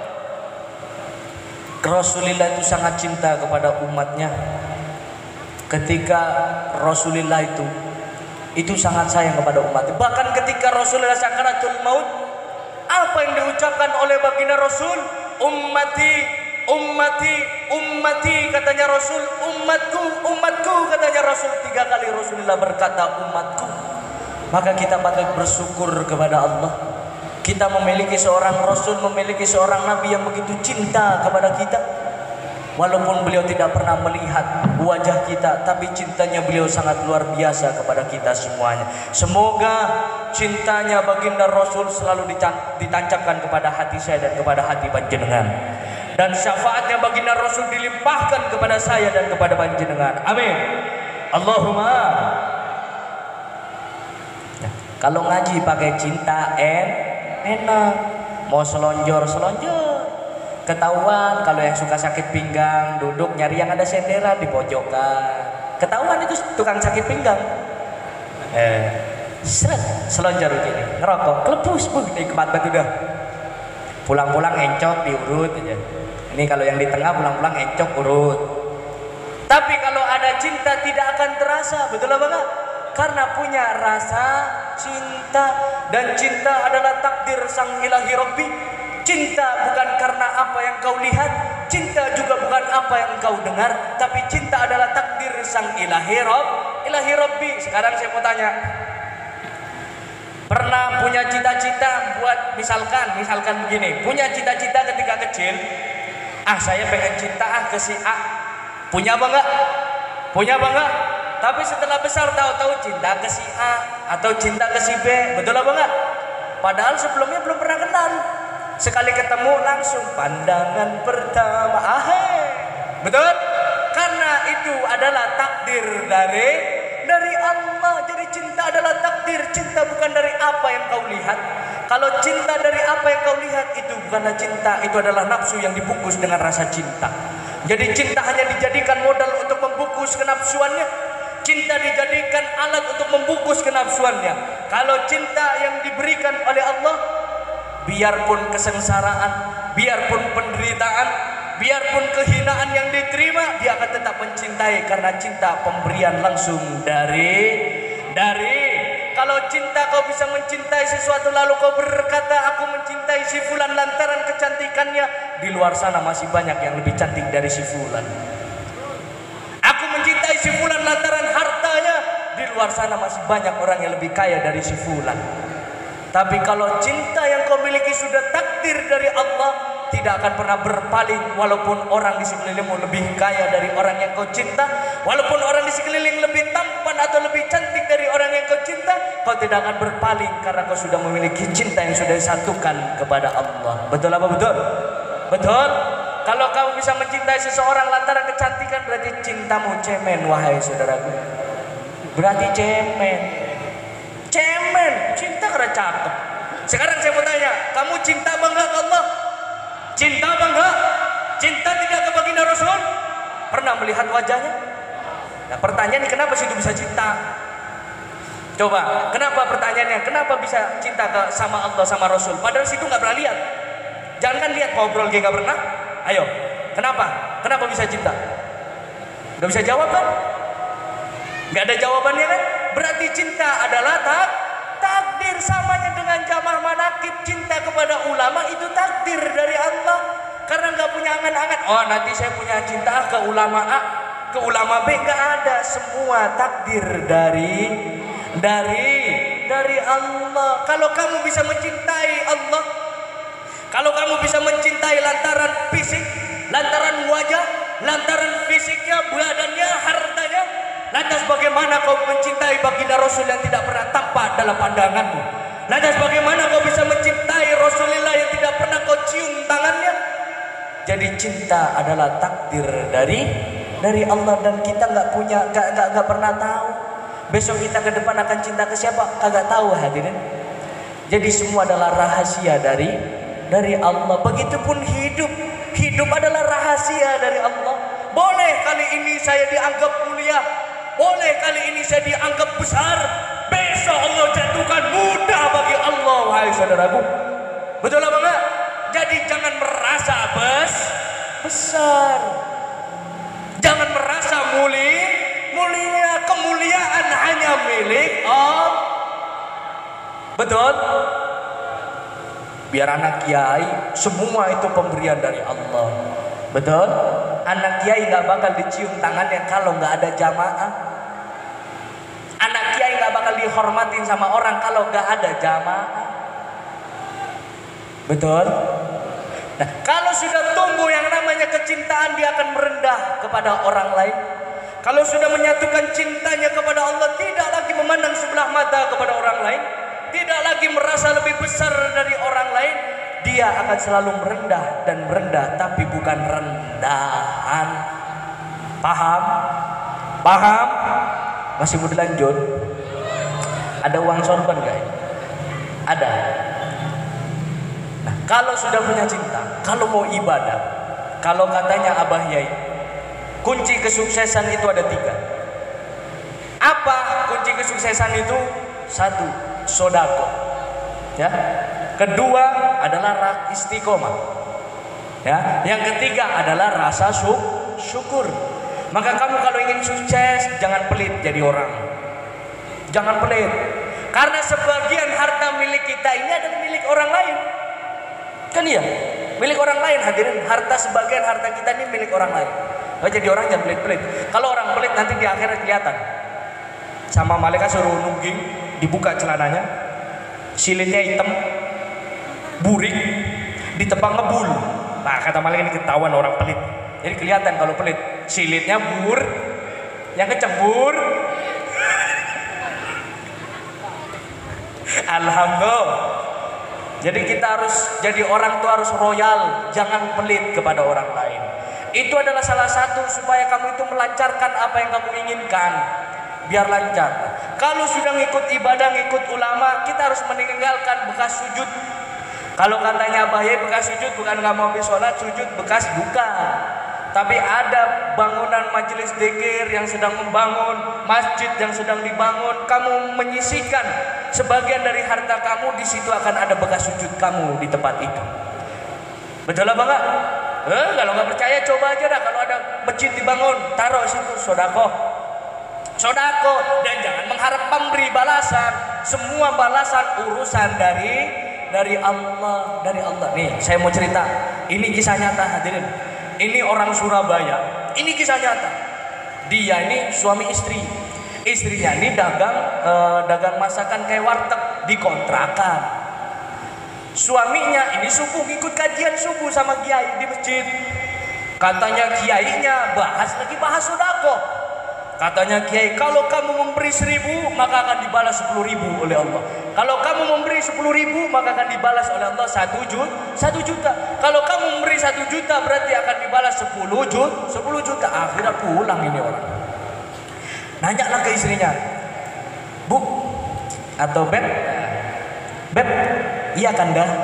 Speaker 2: Rasulullah itu sangat cinta kepada umatnya. Ketika Rasulullah itu itu sangat sayang kepada umatnya. Bahkan ketika Rasulullah sakaratul maut, apa yang diucapkan oleh baginda Rasul? Ummati, ummati, ummati, katanya Rasul. Umatku, umatku, katanya Rasul. Tiga kali Rasulullah berkata umatku. Maka kita patut bersyukur kepada Allah. Kita memiliki seorang Rasul, memiliki seorang Nabi yang begitu cinta kepada kita. Walaupun beliau tidak pernah melihat wajah kita, tapi cintanya beliau sangat luar biasa kepada kita semuanya. Semoga cintanya baginda Rasul selalu ditancapkan kepada hati saya dan kepada hati panjenengan. Dan syafaatnya baginda Rasul dilimpahkan kepada saya dan kepada panjenengan. Amin. Allahumma. Nah, kalau ngaji pakai cinta en, enak. Mau selonjor selonjor. Ketahuan kalau yang suka sakit pinggang duduk nyari yang ada senderan di pojokan. Ketahuan itu tukang sakit pinggang. Eh, seret selonjor gini, ngerokok, kelepus, buh, nikmat banget udah. Pulang-pulang encok diurut aja. Ini kalau yang di tengah pulang-pulang encok urut. Tapi kalau ada cinta tidak akan terasa, betul apa enggak? Karena punya rasa cinta, dan cinta adalah takdir sang ilahi Rabbi. Cinta bukan karena apa yang kau lihat, cinta juga bukan apa yang kau dengar, tapi cinta adalah takdir sang ilahi Rabb, ilahi Rabbi. Sekarang saya mau tanya, pernah punya cita-cita buat misalkan, misalkan begini, punya cita-cita ketika kecil, ah saya pengen cinta ah ke si A, punya apa enggak? Punya apa enggak? Tapi setelah besar tahu-tahu cinta ke si A atau cinta ke si B, betul apa enggak? Padahal sebelumnya belum pernah kenal. Sekali ketemu langsung pandangan pertama, ahai, betul? Karena itu adalah takdir dari dari Allah. Jadi cinta adalah takdir. Cinta bukan dari apa yang kau lihat. Kalau cinta dari apa yang kau lihat, itu bukanlah cinta. Itu adalah nafsu yang dibungkus dengan rasa cinta. Jadi cinta hanya dijadikan modal untuk membungkus kenafsuannya. Cinta dijadikan alat untuk membungkus kenafsuannya. Kalau cinta yang diberikan oleh Allah, biarpun kesengsaraan, biarpun penderitaan, biarpun kehinaan yang diterima, dia akan tetap mencintai karena cinta pemberian langsung dari dari. Kalau cinta kau bisa mencintai sesuatu lalu kau berkata aku mencintai si fulan lantaran kecantikannya, di luar sana masih banyak yang lebih cantik dari si fulan. Aku mencintai si fulan lantaran hartanya, di luar sana masih banyak orang yang lebih kaya dari si fulan. Tapi kalau cinta yang kau miliki sudah takdir dari Allah, tidak akan pernah berpaling. Walaupun orang di sekelilingmu lebih kaya dari orang yang kau cinta, walaupun orang di sekeliling lebih tampan atau lebih cantik dari orang yang kau cinta, kau tidak akan berpaling karena kau sudah memiliki cinta yang sudah disatukan kepada Allah. Betul apa betul? Betul? Kalau kamu bisa mencintai seseorang lantaran kecantikan, berarti cintamu cemen, wahai saudaraku. Berarti cemen. Cemen, cinta karena cakep. Sekarang saya mau tanya, kamu cinta bangga ke Allah? Cinta bangga? Cinta tidak ke baginda Rasul? Pernah melihat wajahnya? Nah pertanyaannya, kenapa sih itu bisa cinta? Coba, kenapa pertanyaannya? Kenapa bisa cinta ke sama Allah sama Rasul? Padahal situ nggak pernah lihat. Jangan kan lihat ngobrol dia nggak pernah. Ayo, kenapa? Kenapa bisa cinta? Nggak bisa jawab kan? Nggak ada jawabannya kan? Berarti cinta adalah tak, takdir. Samanya dengan jamaah manakib, cinta kepada ulama itu takdir dari Allah. Karena nggak punya angan-angan, oh nanti saya punya cinta ke ulama A, ke ulama B, nggak ada. Semua takdir dari dari dari Allah. Kalau kamu bisa mencintai Allah, kalau kamu bisa mencintai lantaran fisik, lantaran wajah, lantaran fisiknya, badannya, hartanya, lantas bagaimana kau mencintai baginda Rasul yang tidak pernah tampak dalam pandanganmu? Lantas bagaimana kau bisa mencintai Rasulullah yang tidak pernah kau cium tangannya? Jadi cinta adalah takdir dari dari Allah, dan kita nggak punya, nggak nggak nggak pernah tahu besok kita ke depan akan cinta ke siapa, kagak tahu hadirin. Jadi semua adalah rahasia dari dari Allah. Begitupun hidup, hidup adalah rahasia dari Allah. Boleh kali ini saya dianggap mulia, boleh kali ini saya dianggap besar, besok Allah jatuhkan mudah bagi Allah, wahai saudaraku. Betul apa enggak? Jadi jangan merasa bes, besar, jangan merasa mulia, mulia. Kemuliaan hanya milik Allah. Betul? Biar anak kiai, semua itu pemberian dari Allah. Betul? Anak kiai nggak bakal dicium tangannya kalau nggak ada jamaah. Anak kiai nggak bakal dihormatin sama orang kalau nggak ada jamaah. Betul? Nah, kalau sudah tumbuh yang namanya kecintaan, dia akan merendah kepada orang lain. Kalau sudah menyatukan cintanya kepada Allah, tidak lagi memandang sebelah mata kepada orang lain, tidak lagi merasa lebih besar dari orang lain, dia akan selalu merendah dan merendah, tapi bukan rendahan. Paham? Paham? Masih mau dilanjut? Ada uang sorban guys? Ada. Nah, kalau sudah punya cinta, kalau mau ibadah, kalau katanya Abah Yai, kunci kesuksesan itu ada tiga. Apa kunci kesuksesan itu? Satu, sodako. Ya. Kedua adalah istiqomah. Ya. Yang ketiga adalah rasa syukur. Maka kamu kalau ingin sukses, jangan pelit jadi orang. Jangan pelit. Karena sebagian harta milik kita ini adalah milik orang lain. Kan iya? Milik orang lain, hadirin. Harta sebagian harta kita ini milik orang lain. Oh, jadi orang jangan pelit-pelit. Kalau orang pelit nanti di akhirat kelihatan. Sama malaikat suruh nungging, dibuka celananya, silitnya hitam, burik, ditebang ngebul. Nah, kata malaikat ini ketahuan orang pelit. Jadi kelihatan kalau pelit, silitnya bur, yang kecembur. Alhamdulillah. Jadi kita harus jadi orang tua, harus royal, jangan pelit kepada orang lain. Itu adalah salah satu supaya kamu itu melancarkan apa yang kamu inginkan, biar lancar. Kalau sudah ngikut ibadah, ngikut ulama, kita harus meninggalkan bekas sujud. Kalau katanya bahaya bekas sujud bukan nggak mau habis sholat, sujud bekas bukan. Tapi ada bangunan majelis dzikir yang sedang membangun, masjid yang sedang dibangun, kamu menyisihkan sebagian dari harta kamu, di situ akan ada bekas sujud kamu di tempat itu. Betul apa enggak? Eh, kalau nggak percaya coba aja dah, kalau ada masjid dibangun, taruh situ sodako. Sodako, dan jangan mengharap pemberi balasan. Semua balasan urusan dari dari Allah, dari Allah. Nih, saya mau cerita. Ini kisah nyata hadirin. Ini orang Surabaya, ini kisah nyata. Dia ini suami istri, istrinya ini dagang eh, dagang masakan kayak warteg di kontrakan. Suaminya ini subuh ikut kajian subuh sama kiai di masjid. Katanya kiainya bahas lagi bahas sodako. Katanya kiai, kalau kamu memberi seribu maka akan dibalas sepuluh ribu oleh Allah. Kalau kamu memberi sepuluh ribu maka akan dibalas oleh Allah satu juta. Satu juta. Kalau kamu memberi satu juta berarti akan dibalas sepuluh juta. Sepuluh juta. Akhirnya pulang ini orang. Nanya lah ke istrinya, Bu atau Beb, Beb, iya kan dah?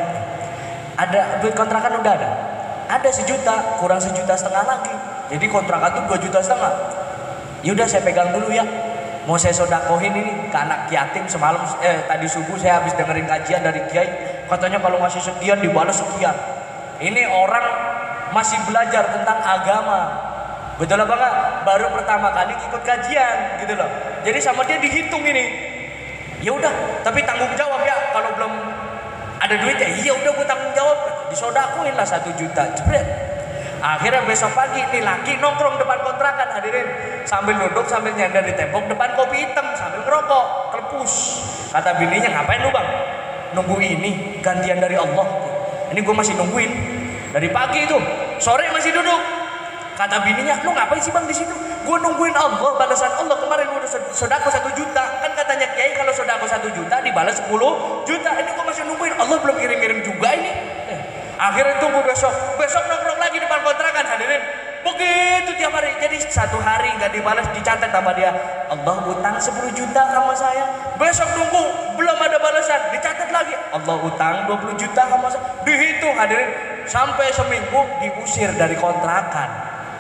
Speaker 2: Ada duit kontrakan udah ada. Ada sejuta, kurang sejuta setengah lagi. Jadi kontrakan tuh dua juta setengah. Yaudah saya pegang dulu ya, mau saya sodakohin ini ke anak yatim. Semalam eh tadi subuh saya habis dengerin kajian dari kiai, katanya kalau masih sekian dibalas sekian. Ini orang masih belajar tentang agama, betul apa enggak? Baru pertama kali ikut kajian gitu loh. Jadi sama dia dihitung ini. Ya udah, tapi tanggung jawab ya, kalau belum ada duit ya iya udah gue tanggung jawab, disodakoin lah satu juta. Jebret. Akhirnya besok pagi nih laki nongkrong depan kontrakan hadirin, sambil duduk sambil nyandar di tembok depan kopi hitam sambil ngerokok kelepus. Kata bininya, ngapain lu bang? Nunggu ini gantian dari Allah. Ini gue masih nungguin dari pagi itu, sore masih duduk. Kata bininya, lu ngapain sih bang di situ? Gue nungguin Allah, balasan Allah. Kemarin udah sodako satu juta, kan katanya kiai kalau sodako satu juta dibalas sepuluh juta. Ini gue masih nungguin, Allah belum kirim-kirim juga ini. Eh. Akhirnya tunggu besok, besok nongkrong lagi depan kontrakan hadirin. Begitu tiap hari, jadi satu hari nggak dibalas, dicatat sama dia, Allah utang sepuluh juta sama saya. Besok tunggu, belum ada balasan, dicatat lagi, Allah utang dua puluh juta sama saya. Dihitung hadirin, sampai seminggu diusir dari kontrakan.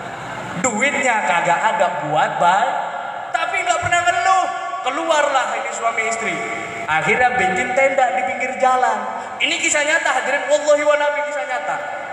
Speaker 2: Duitnya kagak ada buat baik, tapi nggak pernah ngeluh. Keluarlah ini suami istri. Akhirnya bikin tenda di pinggir jalan. Ini kisah nyata hadirin, wallahi wa nabi, kisah nyata.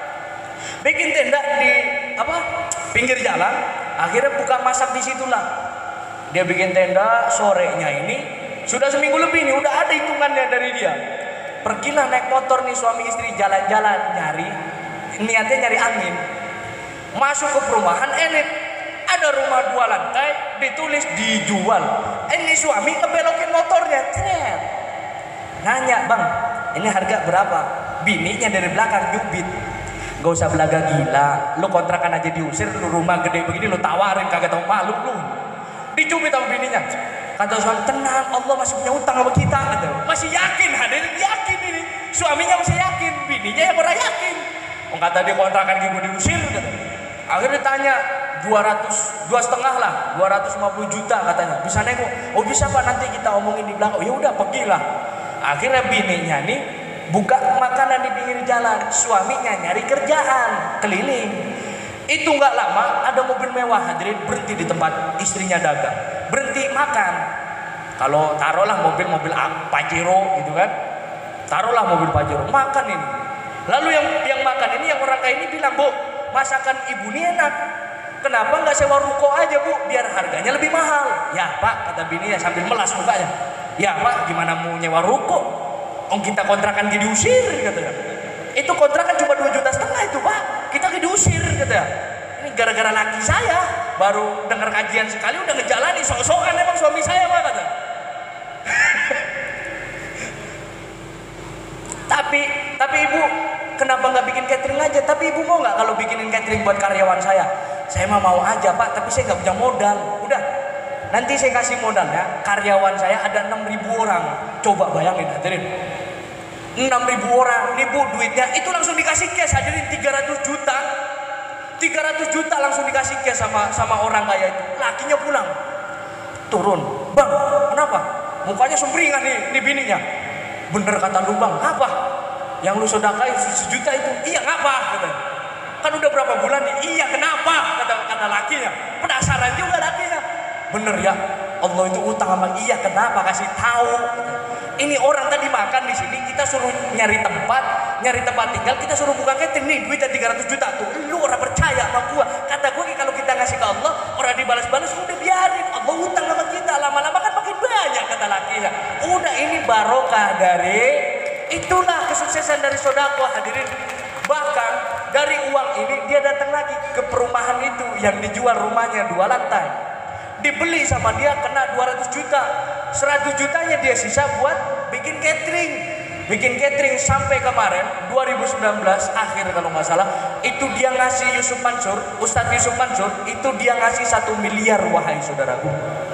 Speaker 2: Bikin tenda di apa? Pinggir jalan. Akhirnya buka masak di situlah. Dia bikin tenda, sorenya ini sudah seminggu lebih nih, udah ada hitungannya dari dia. Pergilah naik motor nih suami istri jalan-jalan nyari, niatnya nyari angin. Masuk ke perumahan elit, ada rumah dua lantai, ditulis dijual. Ini suami ngebelokin motornya, cret. Nanya, bang, ini harga berapa? bininya dari belakang jubit. Gak usah belaga gila, lu kontrakan aja diusir, lu rumah gede begini lu tawarin kagak tau malu lu. Dicubit sama bininya. Kata suami, tenang, Allah masih punya utang sama kita. Kata, masih yakin, hadirin yakin ini. Suaminya masih yakin, bininya yang orang yakin. Oh, kata dia kontrakan gue diusir. Kata. Akhirnya tanya, dua ratus, dua setengah lah, dua ratus lima puluh juta katanya. Bisa nego? Oh bisa Pak, nanti kita omongin di belakang. Oh, ya udah pergilah. Akhirnya bininya nih buka makanan di pinggir jalan, suaminya nyari kerjaan keliling. Itu nggak lama ada mobil mewah hadirin berhenti di tempat istrinya dagang, berhenti makan. Kalau taruhlah mobil-mobil Pajero gitu kan, taruhlah mobil Pajero makan ini. Lalu yang yang makan ini yang orang kaya ini bilang, Bu, masakan ibu ini enak, kenapa nggak sewa ruko aja Bu, biar harganya lebih mahal. Ya Pak, kata bininya sambil melas mukanya. Ya Pak, gimana mau nyewa ruko? Om kita kontrakan diusir katanya. Itu kontrakan cuma dua juta setengah itu Pak, kita diusir katanya. Ini gara-gara laki saya baru dengar kajian sekali udah ngejalani sok-sokan emang suami saya Pak kata. tapi tapi ibu kenapa nggak bikin catering aja? Tapi ibu mau nggak kalau bikinin catering buat karyawan saya? Saya mah mau aja Pak, tapi saya nggak punya modal. Udah, nanti saya kasih modal ya. Karyawan saya ada enam ribu orang. Coba bayangin hadirin. enam ribu orang, nih Bu duitnya itu langsung dikasih cash hadirin tiga ratus juta. tiga ratus juta langsung dikasih cash sama sama orang kaya itu. Lakinya pulang. Turun. Bang, kenapa? Mukanya sumringah nih, nih bininya. Bener kata lu Bang, apa? Yang lu sodakai sejuta itu. Iya, ngapa? Kata. Kan udah berapa bulan nih? Iya, kenapa? Kata kata lakinya. Penasaran juga lakinya. Bener ya, Allah itu utang sama iya, kenapa? Kasih tahu. Ini orang tadi makan di sini, kita suruh nyari tempat, nyari tempat tinggal, kita suruh buka catering nih, duitnya tiga ratus juta tuh. Lu orang percaya sama gua. Kata gua kalau kita ngasih ke Allah, orang dibalas-balas udah biarin. Allah utang sama kita, lama-lama kan makin banyak kata lakinya. Udah ini barokah dari itulah kesuksesan dari sodako hadirin. Bahkan dari uang ini dia datang lagi ke perumahan itu yang dijual rumahnya dua lantai. Dibeli sama dia kena dua ratus juta. seratus jutanya dia sisa buat bikin catering. Bikin catering sampai kemarin dua ribu sembilan belas akhir kalau nggak salah, itu dia ngasih Yusuf Mansur, Ustadz Yusuf Mansur, itu dia ngasih satu miliar wahai saudaraku.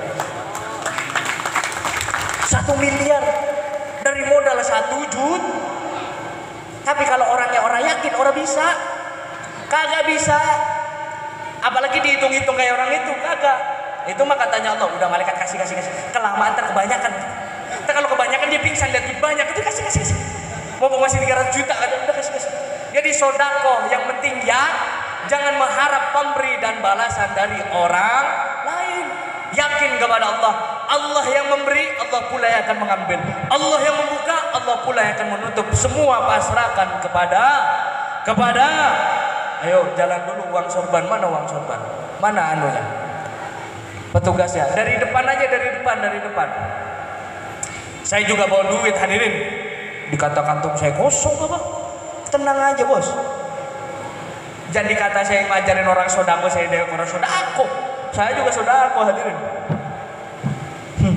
Speaker 2: Satu miliar dari modal satu jut. Tapi kalau orangnya orang yakin, orang bisa. Kagak bisa. Apalagi dihitung-hitung kayak orang itu, kagak. Itu mah katanya Allah, udah malaikat kasih kasih kasih. Kelamaan ntar kebanyakan. Ntar kalau kebanyakan dia pingsan lihat banyak itu kasih kasih kasih. Mau ngasih tiga ratus juta kan udah kasih kasih. Jadi sodako yang penting ya, jangan mengharap pemberi dan balasan dari orang lain. Yakin kepada Allah. Allah yang memberi, Allah pula yang akan mengambil. Allah yang membuka, Allah pula yang akan menutup. Semua pasrahkan kepada kepada. Ayo jalan dulu uang sorban, mana uang sorban? Mana anunya? Petugasnya dari depan aja, dari depan, dari depan. Saya juga bawa duit hadirin. Dikata kantong saya kosong apa? Tenang aja bos. Jadi kata saya ngajarin orang sodako, saya dari orang sodako. Saya juga sodako hadirin. Hmm.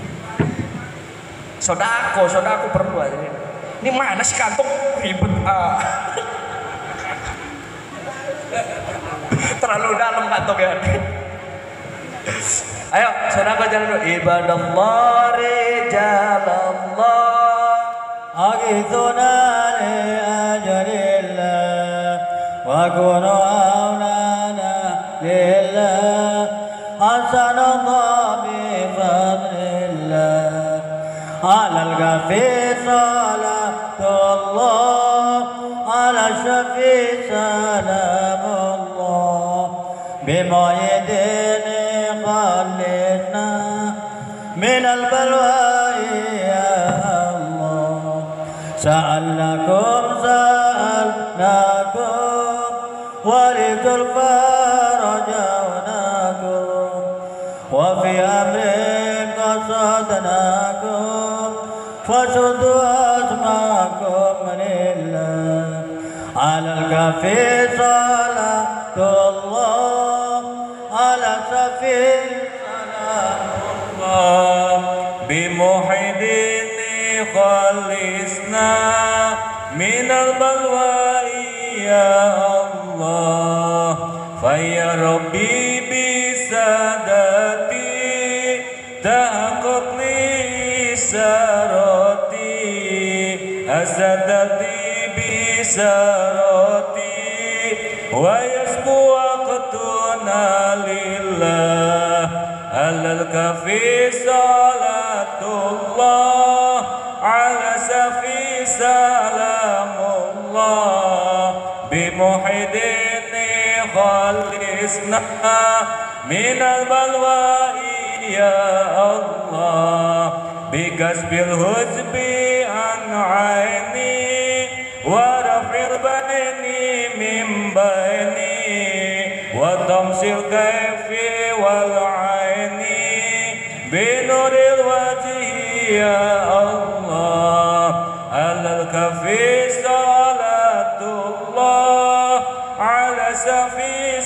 Speaker 2: Sodako, sodako perlu hadirin. Ini mana sih kantong ribet? Ah. Terlalu dalam kantongnya. Ayo, saudara jalan dulu. Ibadallah rijalallah
Speaker 1: أغثنا لأجل الله وكونوا أولانا لله حسن الله بفضل الله على الكفي صلاة الله على الشفي سلام الله بمؤيد خلصنا من البلوى يا الله سألناكم سألناكم ولتلفى رجوناكم وفي أمر قصدناكم فشدوا أسماءكم لله على الكفي صلاة الله على سفير سلام الله بمحيدين خلصنا
Speaker 2: minal balwa'i ya Allah. Faya Rabbi bisadati tahaqqaq li sarati asadati bisarati wa yasbu waqtuna lillah alal kafi salatullah ala safi salamullah bimuhidini khalisna minal balwa'i ya Allah bikasbil huzbi an aini wa rafir baini min baini wa tamsil kaifi wal aini binuril wajhi ya Allah alal kafi salatullah ala safi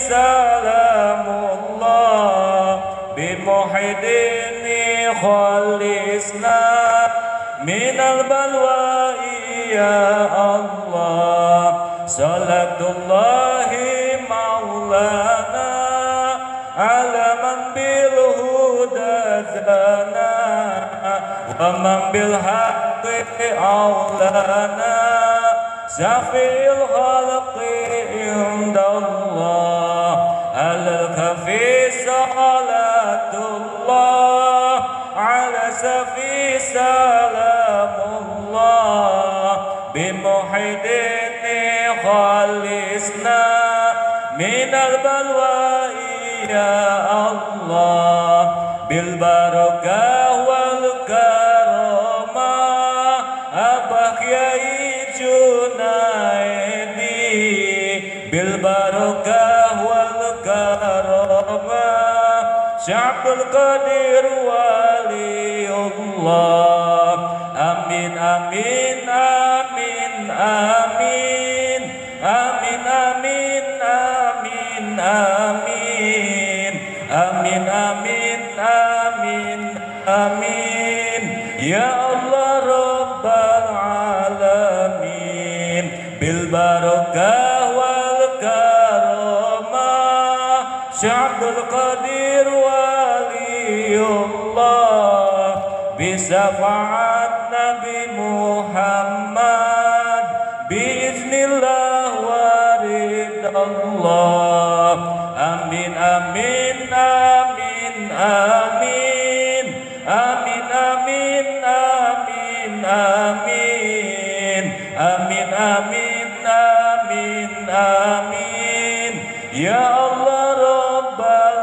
Speaker 2: salamullah bimuhidini khalisna minal balwa'i ya Allah salatullahi maulana ala man bil huda zana wa man bil haqqi aulana safil khalqi indallah alal kafi salatullah ala safi salamullah bimuhidini khalisna minal balwa'i ya Allah bil barakah wal karamah Abah Kyai Junaidi bil barakah wal karamah Syabul Qadir waliullah amin amin amin amin amin amin amin amin amin amin amin amin ya Allah rabbal alamin bil barakah wal karamah Syabul Qadir waliullah bisafa'at Nabi Muhammad biiznillah waridallah amin amin amin amin amin amin amin amin amin amin amin amin ya Allah rabbal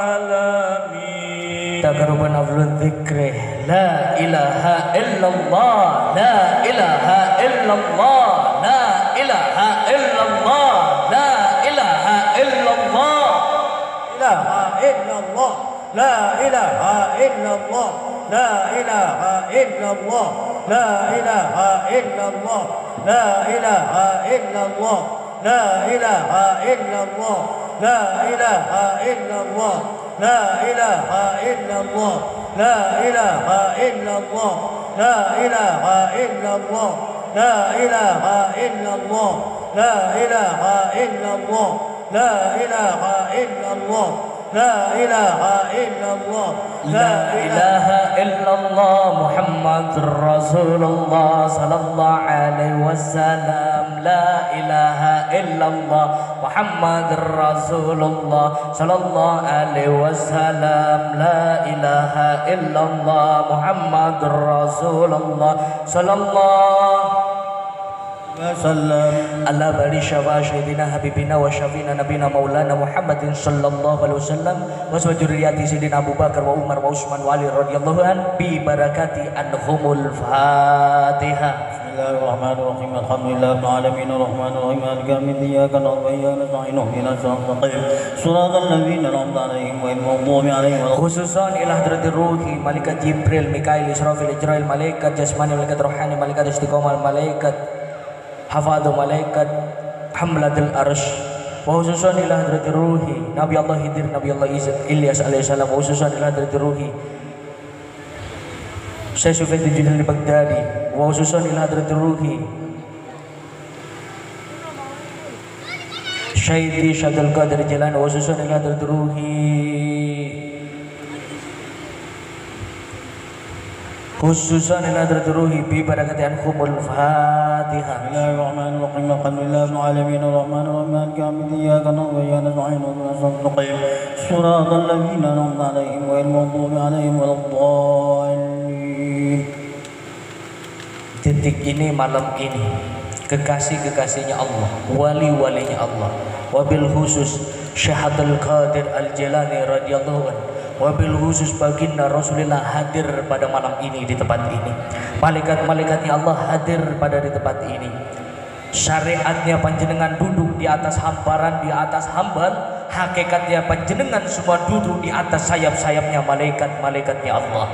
Speaker 2: alamin taqarruban afdal dzikri la ilaha illallah la ilaha illallah la ilaha illallah la ilaha illallah
Speaker 1: ilaha illallah la ilaha illallah la ilaha illallah la ilaha illallah la ilaha illallah la ilaha illallah la ilaha illallah la ilaha illallah la ilaha illallah la ilaha illallah la ilaha illallah la ilaha illallah la ilaha illallah la ilaha illallah
Speaker 2: la ilaha illallah Muhammadur Rasulullah sallallahu alaihi wasallam la ilaha illallah Muhammadur Rasulullah sallallahu alaihi wasallam la ilaha illallah Muhammadur Rasulullah sallallahu
Speaker 1: wasallam
Speaker 2: Allah bari syafa syedina habibina wa syafina nabina maulana Muhammadin sallallahu alaihi wasallam wa sujuriyati sidina Abu Bakar wa Umar wa Utsman wa Ali radhiyallahu an bi barakati anhumul Fatihah.
Speaker 1: Bismillahirrahmanirrahim. Alhamdulillahil alamin arrahmanir rahim maliki yaumiddin iyyaka na'budu wa iyyaka nasta'in ihdinas siratal mustaqim siratal ladzina an'amta 'alaihim ghairil maghdubi 'alaihim waladdallin.
Speaker 2: Khususan ila hadratir ruhi malaikat Jibril, Mikail, Israfil, Ijrail, malaikat jasmani, malaikat rohani, malaikat istiqomah, malaikat hafadhu, malaikat hamlatul arsh. Wa khususan ila hadratir ruhi Nabi Allah Khidir, Nabi Allah Ilyas alaihissalam. Wa khususan ila hadratir ruhi Syekh Sufyan Junaidi Baghdadi. Wa khususan ila hadratir ruhi Syaiti Syadul Qadir Jalan Wasusun ila Ruhi khususan ila Ruhi bi barakati anhumul Fatihah.
Speaker 1: Bismillahirrahmanirrahim. Alhamdulillahil alamin arrahmanir rahim maliki yaumiddin iyyaka na'budu wa iyyaka nasta'in ihdinas siratal mustaqim siratal ladzina an'amta 'alaihim ghairil maghdubi 'alaihim waladdallin.
Speaker 2: Detik ini, malam ini, kekasih-kekasihnya Allah, wali-walinya Allah, wabil khusus Syahadul Qadir Al-Jilani radhiyallahu anhu, wabil khusus baginda Rasulullah hadir pada malam ini di tempat ini. Malaikat-malaikatnya Allah hadir pada di tempat ini. Syariatnya panjenengan duduk di atas hamparan, di atas hambal. Hakikatnya panjenengan semua duduk di atas sayap-sayapnya malaikat-malaikatnya Allah.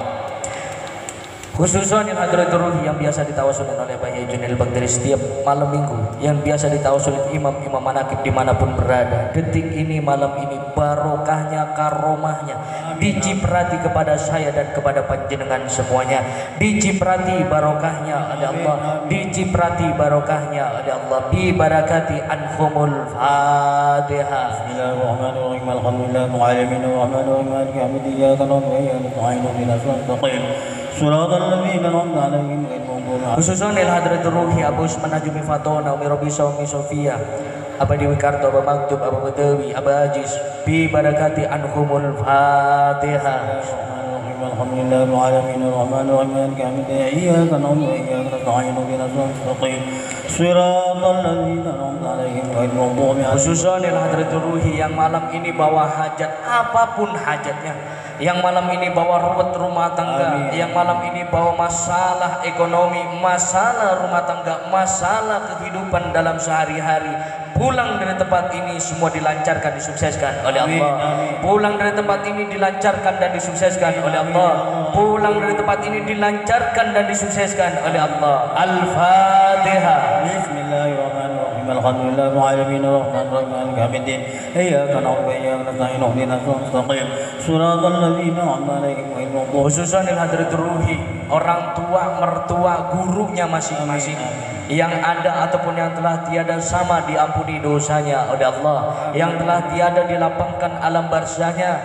Speaker 2: Khususan yang hadratul ruhi yang biasa ditawasulin oleh Pak Yai Junil Baghdadi setiap malam minggu, yang biasa ditawasulin imam-imam manakib dimanapun berada. Detik ini, malam ini, barokahnya, karomahnya diciprati kepada saya dan kepada panjenengan semuanya. Diciprati barokahnya oleh Allah, diciprati barokahnya oleh Allah. Bi barakati anhumul Fatihah.
Speaker 1: Bismillahirrahmanirrahim. Alhamdulillahil alamin arrahmanir rahim maliki yaumiddin iyyaka na'budu wa iyyaka nasta'in ihdinas siratal mustaqim siratal ladzina an'amta 'alaihim ghairil maghdubi 'alaihim.
Speaker 2: Khususan il hadratul ruhi Abu Manajumi Fatona Umi Robi Saumi Sofia Aba Dewi Karto Aba Maktub Aba Badawi Aba Ajis bi barakati anhumul Fatihah.
Speaker 1: Alhamdulillahil alamin arrahmanir rahim maliki yaumiddin iyyaka na'budu wa iyyaka nasta'in ihdinas siratal mustaqim siratal ladzina an'amta 'alaihim ghairil maghdubi 'alaihim.
Speaker 2: Khususan il hadratul ruhi yang malam ini bawa hajat apapun hajatnya, yang malam ini bawa ruwet rumah tangga, Amin. Yang malam ini bawa masalah ekonomi, masalah rumah tangga, masalah kehidupan dalam sehari-hari, pulang dari tempat ini semua dilancarkan, disukseskan oleh Allah. Amin. Pulang dari tempat ini dilancarkan dan disukseskan oleh Allah. Pulang dari tempat ini dilancarkan dan disukseskan oleh Allah. Al-Fatihah.
Speaker 1: Bismillahirrahmanirrahim. Alhamdulillahil alamin arrahmanir rahim maliki yaumiddin iyyaka na'budu wa iyyaka nasta'in ihdinas siratal mustaqim siratal ladzina an'amta 'alaihim ghairil maghdubi.
Speaker 2: Khususan il hadratul ruhi, orang tua, mertua, gurunya masing-masing yang ada ataupun yang telah tiada sama diampuni dosanya oleh Allah, yang telah tiada dilapangkan alam barzahnya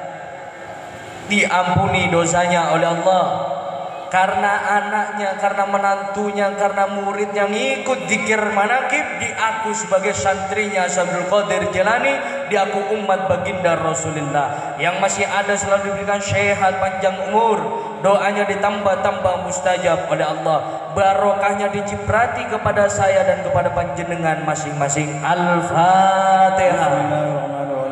Speaker 2: diampuni dosanya oleh Allah. Karena anaknya, karena menantunya, karena murid yang ikut zikir manakib, diaku sebagai santrinya Syabdul Qadir Jilani, diaku umat baginda Rasulullah. Yang masih ada selalu diberikan sehat panjang umur, doanya ditambah-tambah mustajab oleh Allah, barokahnya diciprati kepada saya dan kepada panjenengan masing-masing. Al-Fatihah.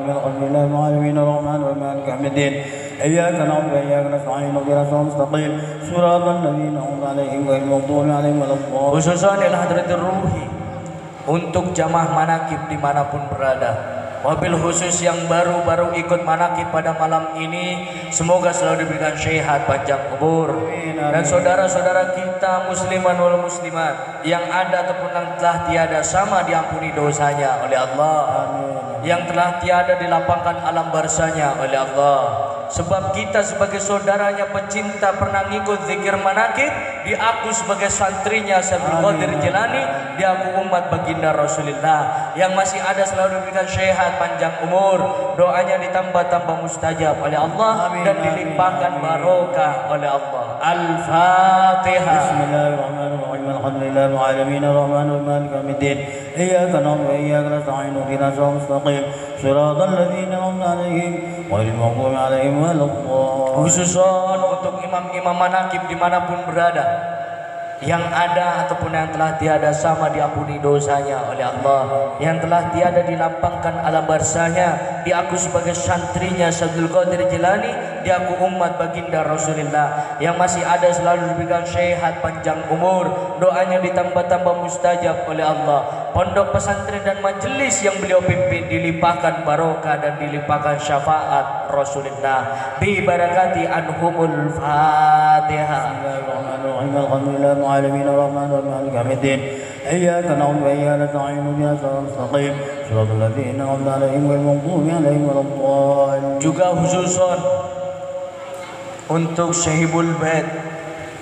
Speaker 1: Iyyaka na'budu wa iyyaka nasta'in ihdinas siratal mustaqim siratal ladzina an'amta 'alaihim ghairil maghdubi 'alaihim waladdallin.
Speaker 2: Khususan il hadratul ruhi untuk jamaah manakib dimanapun berada, wabil khusus yang baru-baru ikut manakib pada malam ini, semoga selalu diberikan sehat panjang umur. Dan saudara-saudara kita musliman wal muslimat yang ada ataupun yang telah tiada sama diampuni dosanya oleh Allah. Amin. Yang telah tiada dilapangkan alam barzahnya oleh Allah. Sebab kita sebagai saudaranya pecinta pernah ngikut zikir manakib, diaku sebagai santrinya Syabdul Qadir Jilani, diaku umat baginda Rasulullah. Yang masih ada selalu diberikan sehat panjang umur, doanya ditambah-tambah mustajab oleh Allah. Amin. Dan dilimpahkan barokah oleh Allah. Al-Fatihah.
Speaker 1: Bismillahirrahmanirrahim. Alhamdulillahil alamin arrahmanir rahim maliki yaumiddin iyyaka na'budu wa iyyaka nasta'in ihdinas siratal mustaqim siratal ladzina an'amta 'alaihim ghairil maghdubi 'alaihim waladdallin.
Speaker 2: Khususan untuk imam-imam manakib dimanapun berada, yang ada ataupun yang telah tiada sama diampuni dosanya oleh Allah, yang telah tiada dilapangkan alam barzahnya, diaku sebagai santrinya Syabdul Qadir Jilani, diaku umat baginda Rasulullah. Yang masih ada selalu diberikan sehat panjang umur, doanya ditambah-tambah mustajab oleh Allah. Pondok pesantren dan majelis yang beliau pimpin dilimpahkan barokah dan dilimpahkan syafaat Rasulullah. Bi barakati anhumul Fatihah.
Speaker 1: Alhamdulillahil alamin arrahmanir rahim maliki yaumiddin iyyaka na'budu wa iyyaka nasta'in ihdinas siratal mustaqim siratal ladzina an'amta 'alaihim ghairil maghdubi 'alaihim waladdallin.
Speaker 2: Juga khususon untuk Syahibul Bait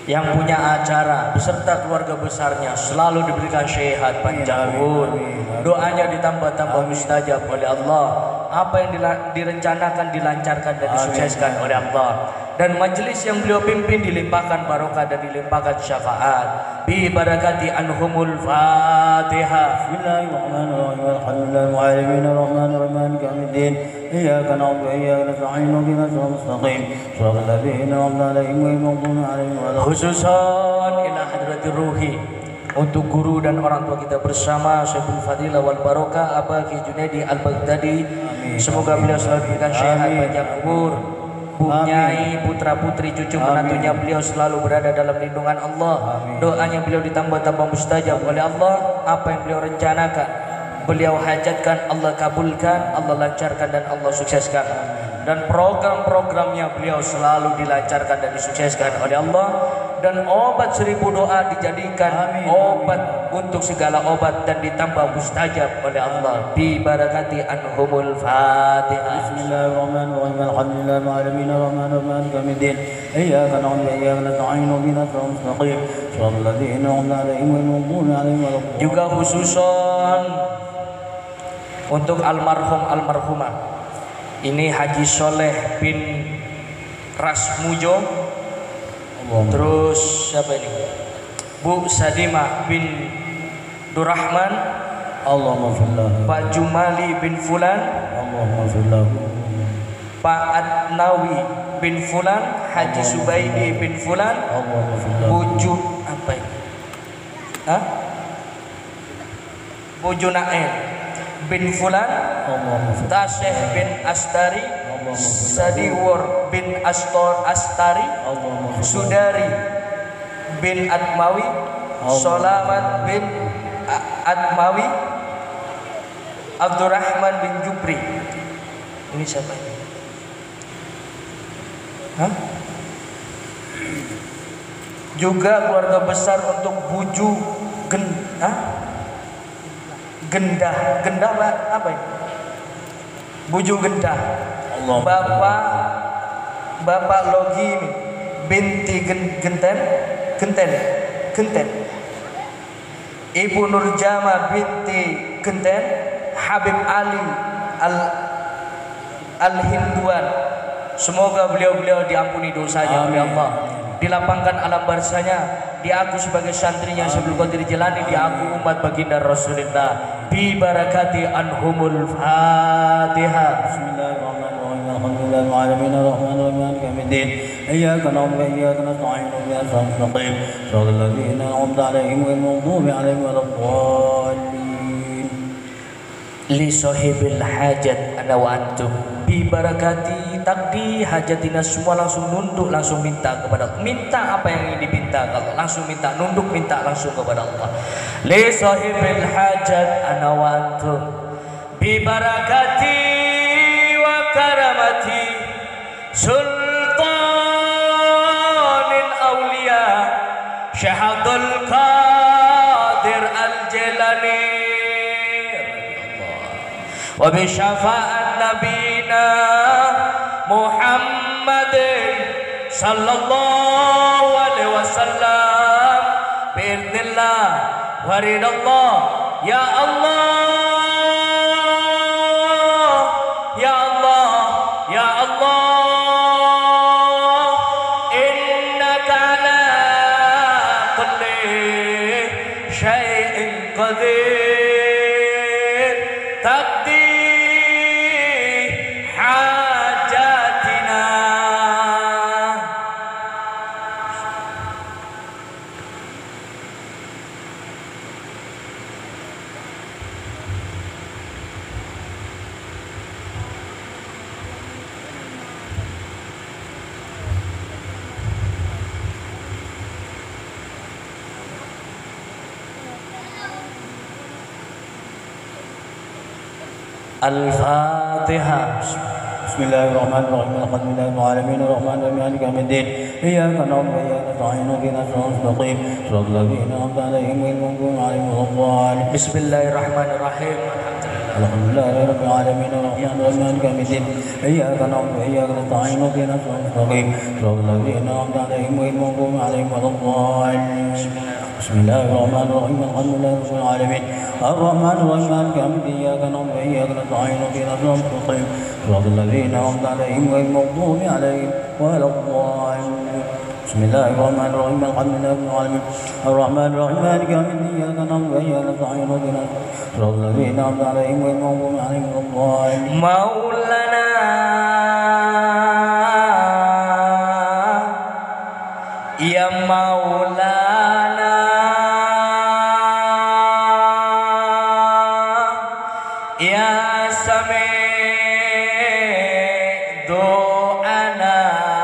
Speaker 2: yang punya acara beserta keluarga besarnya selalu diberikan sehat panjang umur, doanya ditambah-tambah mustajab oleh Allah, apa yang direncanakan dilancarkan dan disukseskan oleh Allah, dan majelis yang beliau pimpin dilimpahkan barokah dan dilimpahkan syafaat bi barakati anhumul Fatihah.
Speaker 1: Bismillahirrahmanirrahim. Alhamdulillahil alamin arrahmanir rahim maliki yaumiddin. Iyyaka na'budu wa iyyaka nasta'in ihdinas siratal mustaqim siratal ladzina an'amta 'alaihim ghairil maghdubi 'alaihim waladdallin.
Speaker 2: Khususan ila hadratir ruhi, untuk guru dan orang tua kita bersama Syekhul Fadilah wal Barokah Abah Ki Junaidi Al-Baghdadi. Semoga beliau selalu diberikan sehat panjang umur. Bu Nyai, putra putri cucu menantunya beliau selalu berada dalam lindungan Allah. Amin. Doanya beliau ditambah-tambah mustajab oleh Allah. Apa yang beliau rencanakan, beliau hajatkan, Allah kabulkan, Allah lancarkan dan Allah sukseskan. Dan program-programnya beliau selalu dilancarkan dan disukseskan oleh Allah. Dan obat seribu doa dijadikan Amin. Obat untuk segala obat dan ditambah mustajab oleh Allah bi barakati anhumul Fatihah.
Speaker 1: Bismillahirrahmanirrahim. Alhamdulillahil alamin arrahmanir rahim maliki yaumiddin. Iyyaka na'budu wa iyyaka nasta'in ihdinas siratal mustaqim siratal ladzina an'amta 'alaihim ghairil maghdubi 'alaihim waladdallin. Juga khususan untuk almarhum almarhumah ini Haji Soleh bin Rasmujo. Terus siapa ini? Bu Sadimah bin Durrahman. Allahumma fillah. Pak Jumali bin Fulan. Allahumma fillah. Pak Adnawi bin Fulan. Haji Subaidi bin Fulan. Allahumma fillah. Bu Ju apa ini? Hah? Bu Junaen bin Fulan. Allahumma fillah. Taseh bin Astari. Sadiwor bin Astor Astari, Sudari bin Admawi, Solamat bin Admawi, Abdurrahman bin Jupri. Ini siapa ini? Hah? Juga keluarga besar untuk Buju Gen, Hah? Gendah, Gendah apa ini? Buju Gendah. Bapak Bapak Logi binti Gen, Genten Genten Genten Ibu Nurjama binti Genten Habib Ali Al Al-Hinduan. Semoga beliau-beliau diampuni dosanya oleh Allah, dilapangkan alam barzahnya, diaku sebagai santrinya sebelum Qadir Jilani, diaku umat baginda Rasulullah bi barakati anhumul Fatihah. Bismillahirrahmanirrahim. Alhamdulillahil alamin arrahmanir rahim maliki yaumiddin. Iyyaka na'budu wa iyyaka nasta'in ihdinas siratal mustaqim siratal ladzina an'amta 'alaihim ghairil maghdubi 'alaihim waladdallin. Li sahibil hajat ana wa antum bi barakati takdi hajatina, semua langsung nunduk, langsung minta kepada Allah. Minta apa yang ingin diminta kalau langsung minta, nunduk minta langsung kepada Allah. Li sahibil hajat ana wa antum bi barakati karamati sultanil awliya Syahadul Qadir Al-Jilani wa bi syafa'at nabina Muhammadin sallallahu alaihi wasallam bi'idznillah wa ridallah. Ya Allah, Al-Fatihah. Bismillahirrahmanirrahim. Alhamdulillahil alamin arrahmanir rahim maliki yaumiddin. Iyyaka na'budu wa iyyaka nasta'in ihdinas siratal mustaqim siratal ladzina an'amta 'alaihim ghairil maghdubi 'alaihim waladdallin. Bismillahirrahmanirrahim. Alhamdulillah. الحمد لله رب العالمين الرحمن الرحيم مالك يوم الدين إياك نعبد وإياك نستعين اهدنا الصراط المستقيم صراط الذين أنعمت عليهم غير المغضوب عليهم ولا الضالين بسم الله الرحمن الرحيم الحمد لله رب العالمين الرحمن الرحيم مالك يوم الدين إياك نعبد وإياك نستعين اهدنا الصراط المستقيم صراط الذين أنعمت عليهم غير المغضوب عليهم ولا الضالين بسم الله الرحمن الرحيم الحمد لله رب العالمين الرحمن الرحيم مالك يوم الدين إياك نعبد وإياك نستعين اهدنا صراط الذين أنعمت عليهم غير المغضوب عليهم ولا الضالين
Speaker 2: مولانا يا مولانا يا سميع دعانا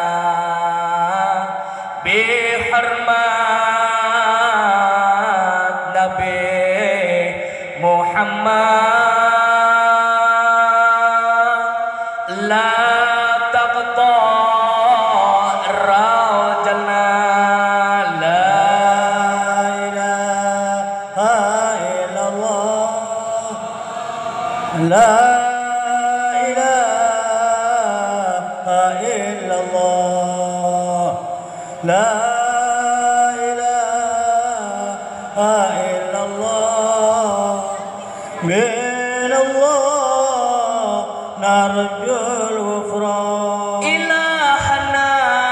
Speaker 2: بحرمات نبي محمد لا تقطع رجلنا لا
Speaker 1: إله إلا الله لا إله إلا الله لا إله إلا الله من الله نرجو الغفران
Speaker 2: إلهنا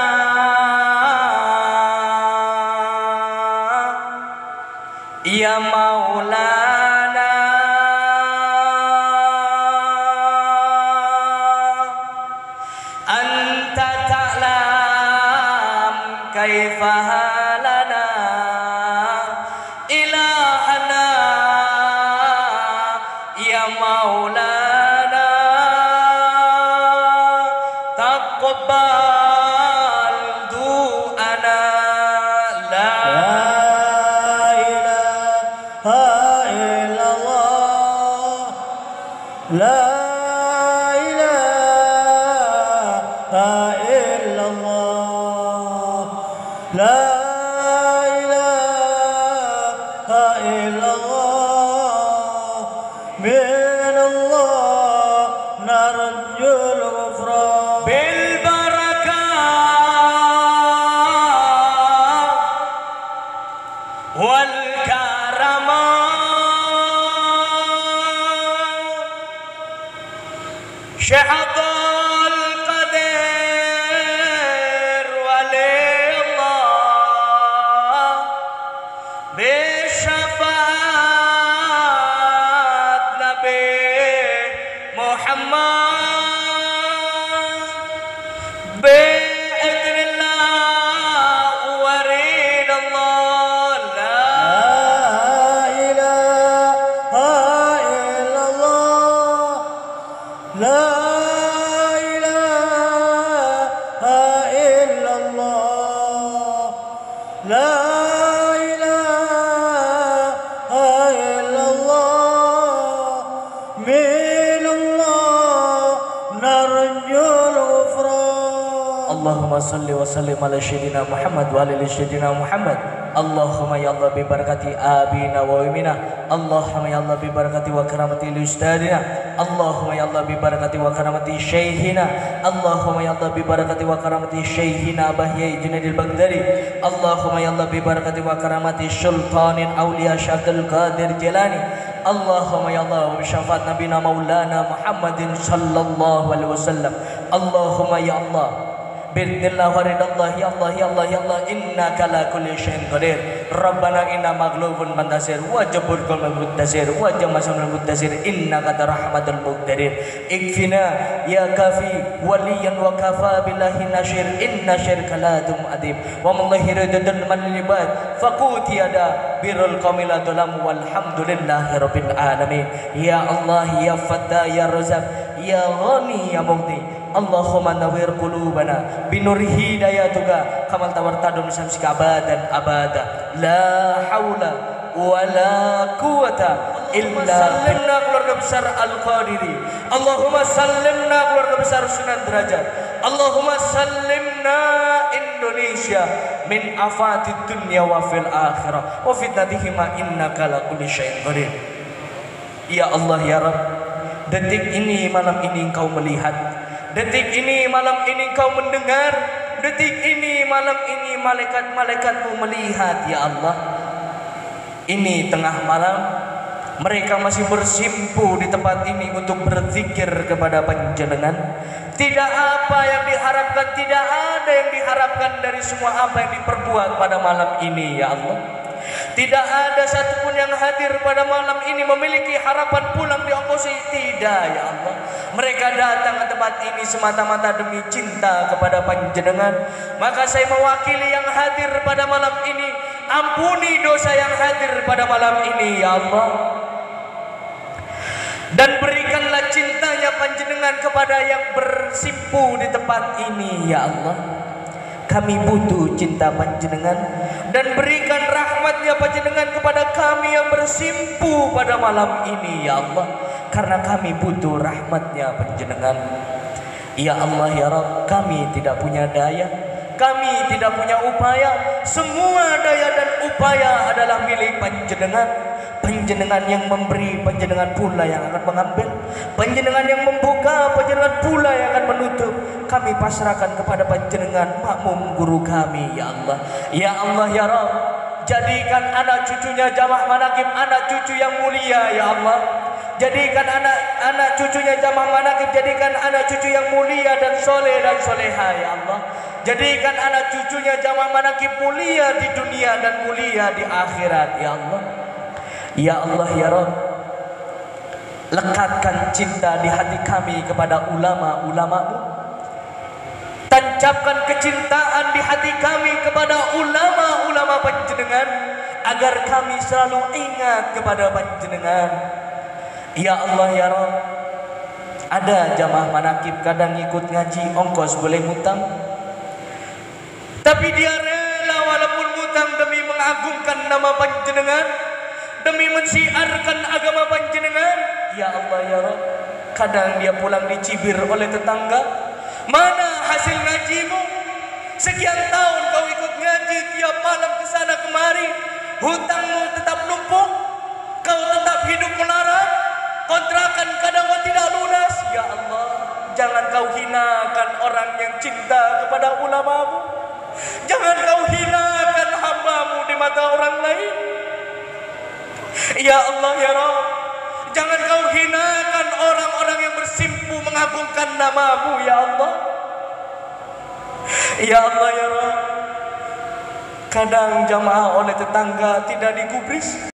Speaker 2: يا مولانا أنت تعلم كيف حالنا إلهنا يا مولانا تقبل دعانا لا
Speaker 1: لا إله إلا الله لا إله إلا الله من الله نرجو الغفران
Speaker 2: بالبركة والكرامة شهد القدر ولي الله بشفاعة نبي محمد بإذن الله ورين الله لا
Speaker 1: إله إلا الله لا إله إلا الله لا إله إلا الله من الله نرجو الغفران
Speaker 2: اللهم صل وسلم على سيدنا محمد وعلى ال سيدنا محمد اللهم يا الله ببركة آبينا وأمنا اللهم يا الله ببركة وكرامة لأستاذنا اللهم يا الله ببركة وكرامة شيخنا اللهم يا الله ببركة وكرامة شيخنا بهي جنيد البغدادي اللهم يا الله ببركة وكرامة سلطان الأولياء شيخ عبد القادر جيلاني اللهم يا الله بشفاعة نبينا مولانا محمد صلى الله عليه وسلم اللهم يا الله بإذن الله ورضا الله يا الله يا الله يا الله إنك على كل شيء قدير ربنا إنا مغلوب منتصر وجبر كل مقتصر وجمع سمر المقتصر إنك رحمة المقتدر اكفنا يا كافي وليا وكفى بالله نشير إن شرك لا دم أديم ومن الله رد من العباد فقوت يدا بر القوم لا ظلم والحمد لله رب العالمين يا الله يا فتى يا رزاق يا غني يا مغني Allahumma nawwir qulubana binur hidayatuka kamal tawartadum samsika abadan abada la haula wala quwata illa sallimna keluarga besar Al-Qadiri Allahumma sallimna keluarga besar Sunan Derajat Allahumma sallimna Indonesia min afatid dunya wa fil akhirah wa fitnatihima innaka la kulli syai'in qadir ya Allah ya Rabb Detik ini, malam ini engkau melihat. Detik ini, malam ini engkau mendengar. Detik ini, malam ini malaikat-malaikatmu melihat ya Allah. Ini tengah malam, mereka masih bersimpu di tempat ini untuk berzikir kepada Panjenengan. Tidak apa yang diharapkan, tidak ada yang diharapkan dari semua apa yang diperbuat pada malam ini ya Allah. Tidak ada satupun yang hadir pada malam ini memiliki harapan pulang di ongkosi. Tidak ya Allah. Mereka datang ke tempat ini semata-mata demi cinta kepada Panjenengan. Maka saya mewakili yang hadir pada malam ini, ampuni dosa yang hadir pada malam ini ya Allah. Dan berikanlah cintanya Panjenengan kepada yang bersimpu di tempat ini ya Allah. Kami butuh cinta Panjenengan, dan berikan rahmatnya Panjenengan kepada kami yang bersimpu pada malam ini ya Allah, karena kami butuh rahmatnya Panjenengan ya Allah ya Rabb. Kami tidak punya daya, kami tidak punya upaya. Semua daya dan upaya adalah milik Panjenengan. Panjenengan yang memberi, Panjenengan pula yang akan mengambil. Panjenengan yang membuka, Panjenengan pula yang akan menutup. Kami pasrahkan kepada Panjenengan, makmum guru kami ya Allah. Ya Allah ya Rabb, jadikan anak cucunya jamaah manaqib anak cucu yang mulia ya Allah. Jadikan anak anak cucunya jamaah manaqib, jadikan anak cucu yang mulia dan soleh dan soleha ya Allah. Jadikan anak cucunya jamaah manaqib mulia di dunia dan mulia di akhirat ya Allah. Ya Allah ya Rabb, lekatkan cinta di hati kami kepada ulama-ulama-Mu. Tancapkan kecintaan di hati kami kepada ulama-ulama Panjenengan, agar kami selalu ingat kepada Panjenengan. Ya Allah ya Rabb, ada jamaah manaqib kadang ikut ngaji ongkos boleh mutang, tapi dia rela walaupun mutang demi mengagungkan nama Panjenengan, demi mensiarkan agama Panjenengan. Ya Allah ya Rabb, kadang dia pulang dicibir oleh tetangga. Mana hasil ngajimu? Sekian tahun kau ikut ngaji, tiap malam ke sana kemari, hutangmu tetap numpuk, kau tetap hidup melarat, kontrakan kadang kau tidak lunas. Ya Allah, jangan kau hinakan orang yang cinta kepada ulamamu. Jangan kau hinakan hambamu di mata orang lain. Ya Allah ya Rabb, jangan kau hinakan orang-orang yang bersimpu mengagungkan namamu ya Allah. Ya Allah ya Rabb, kadang jamaah oleh tetangga tidak digubris.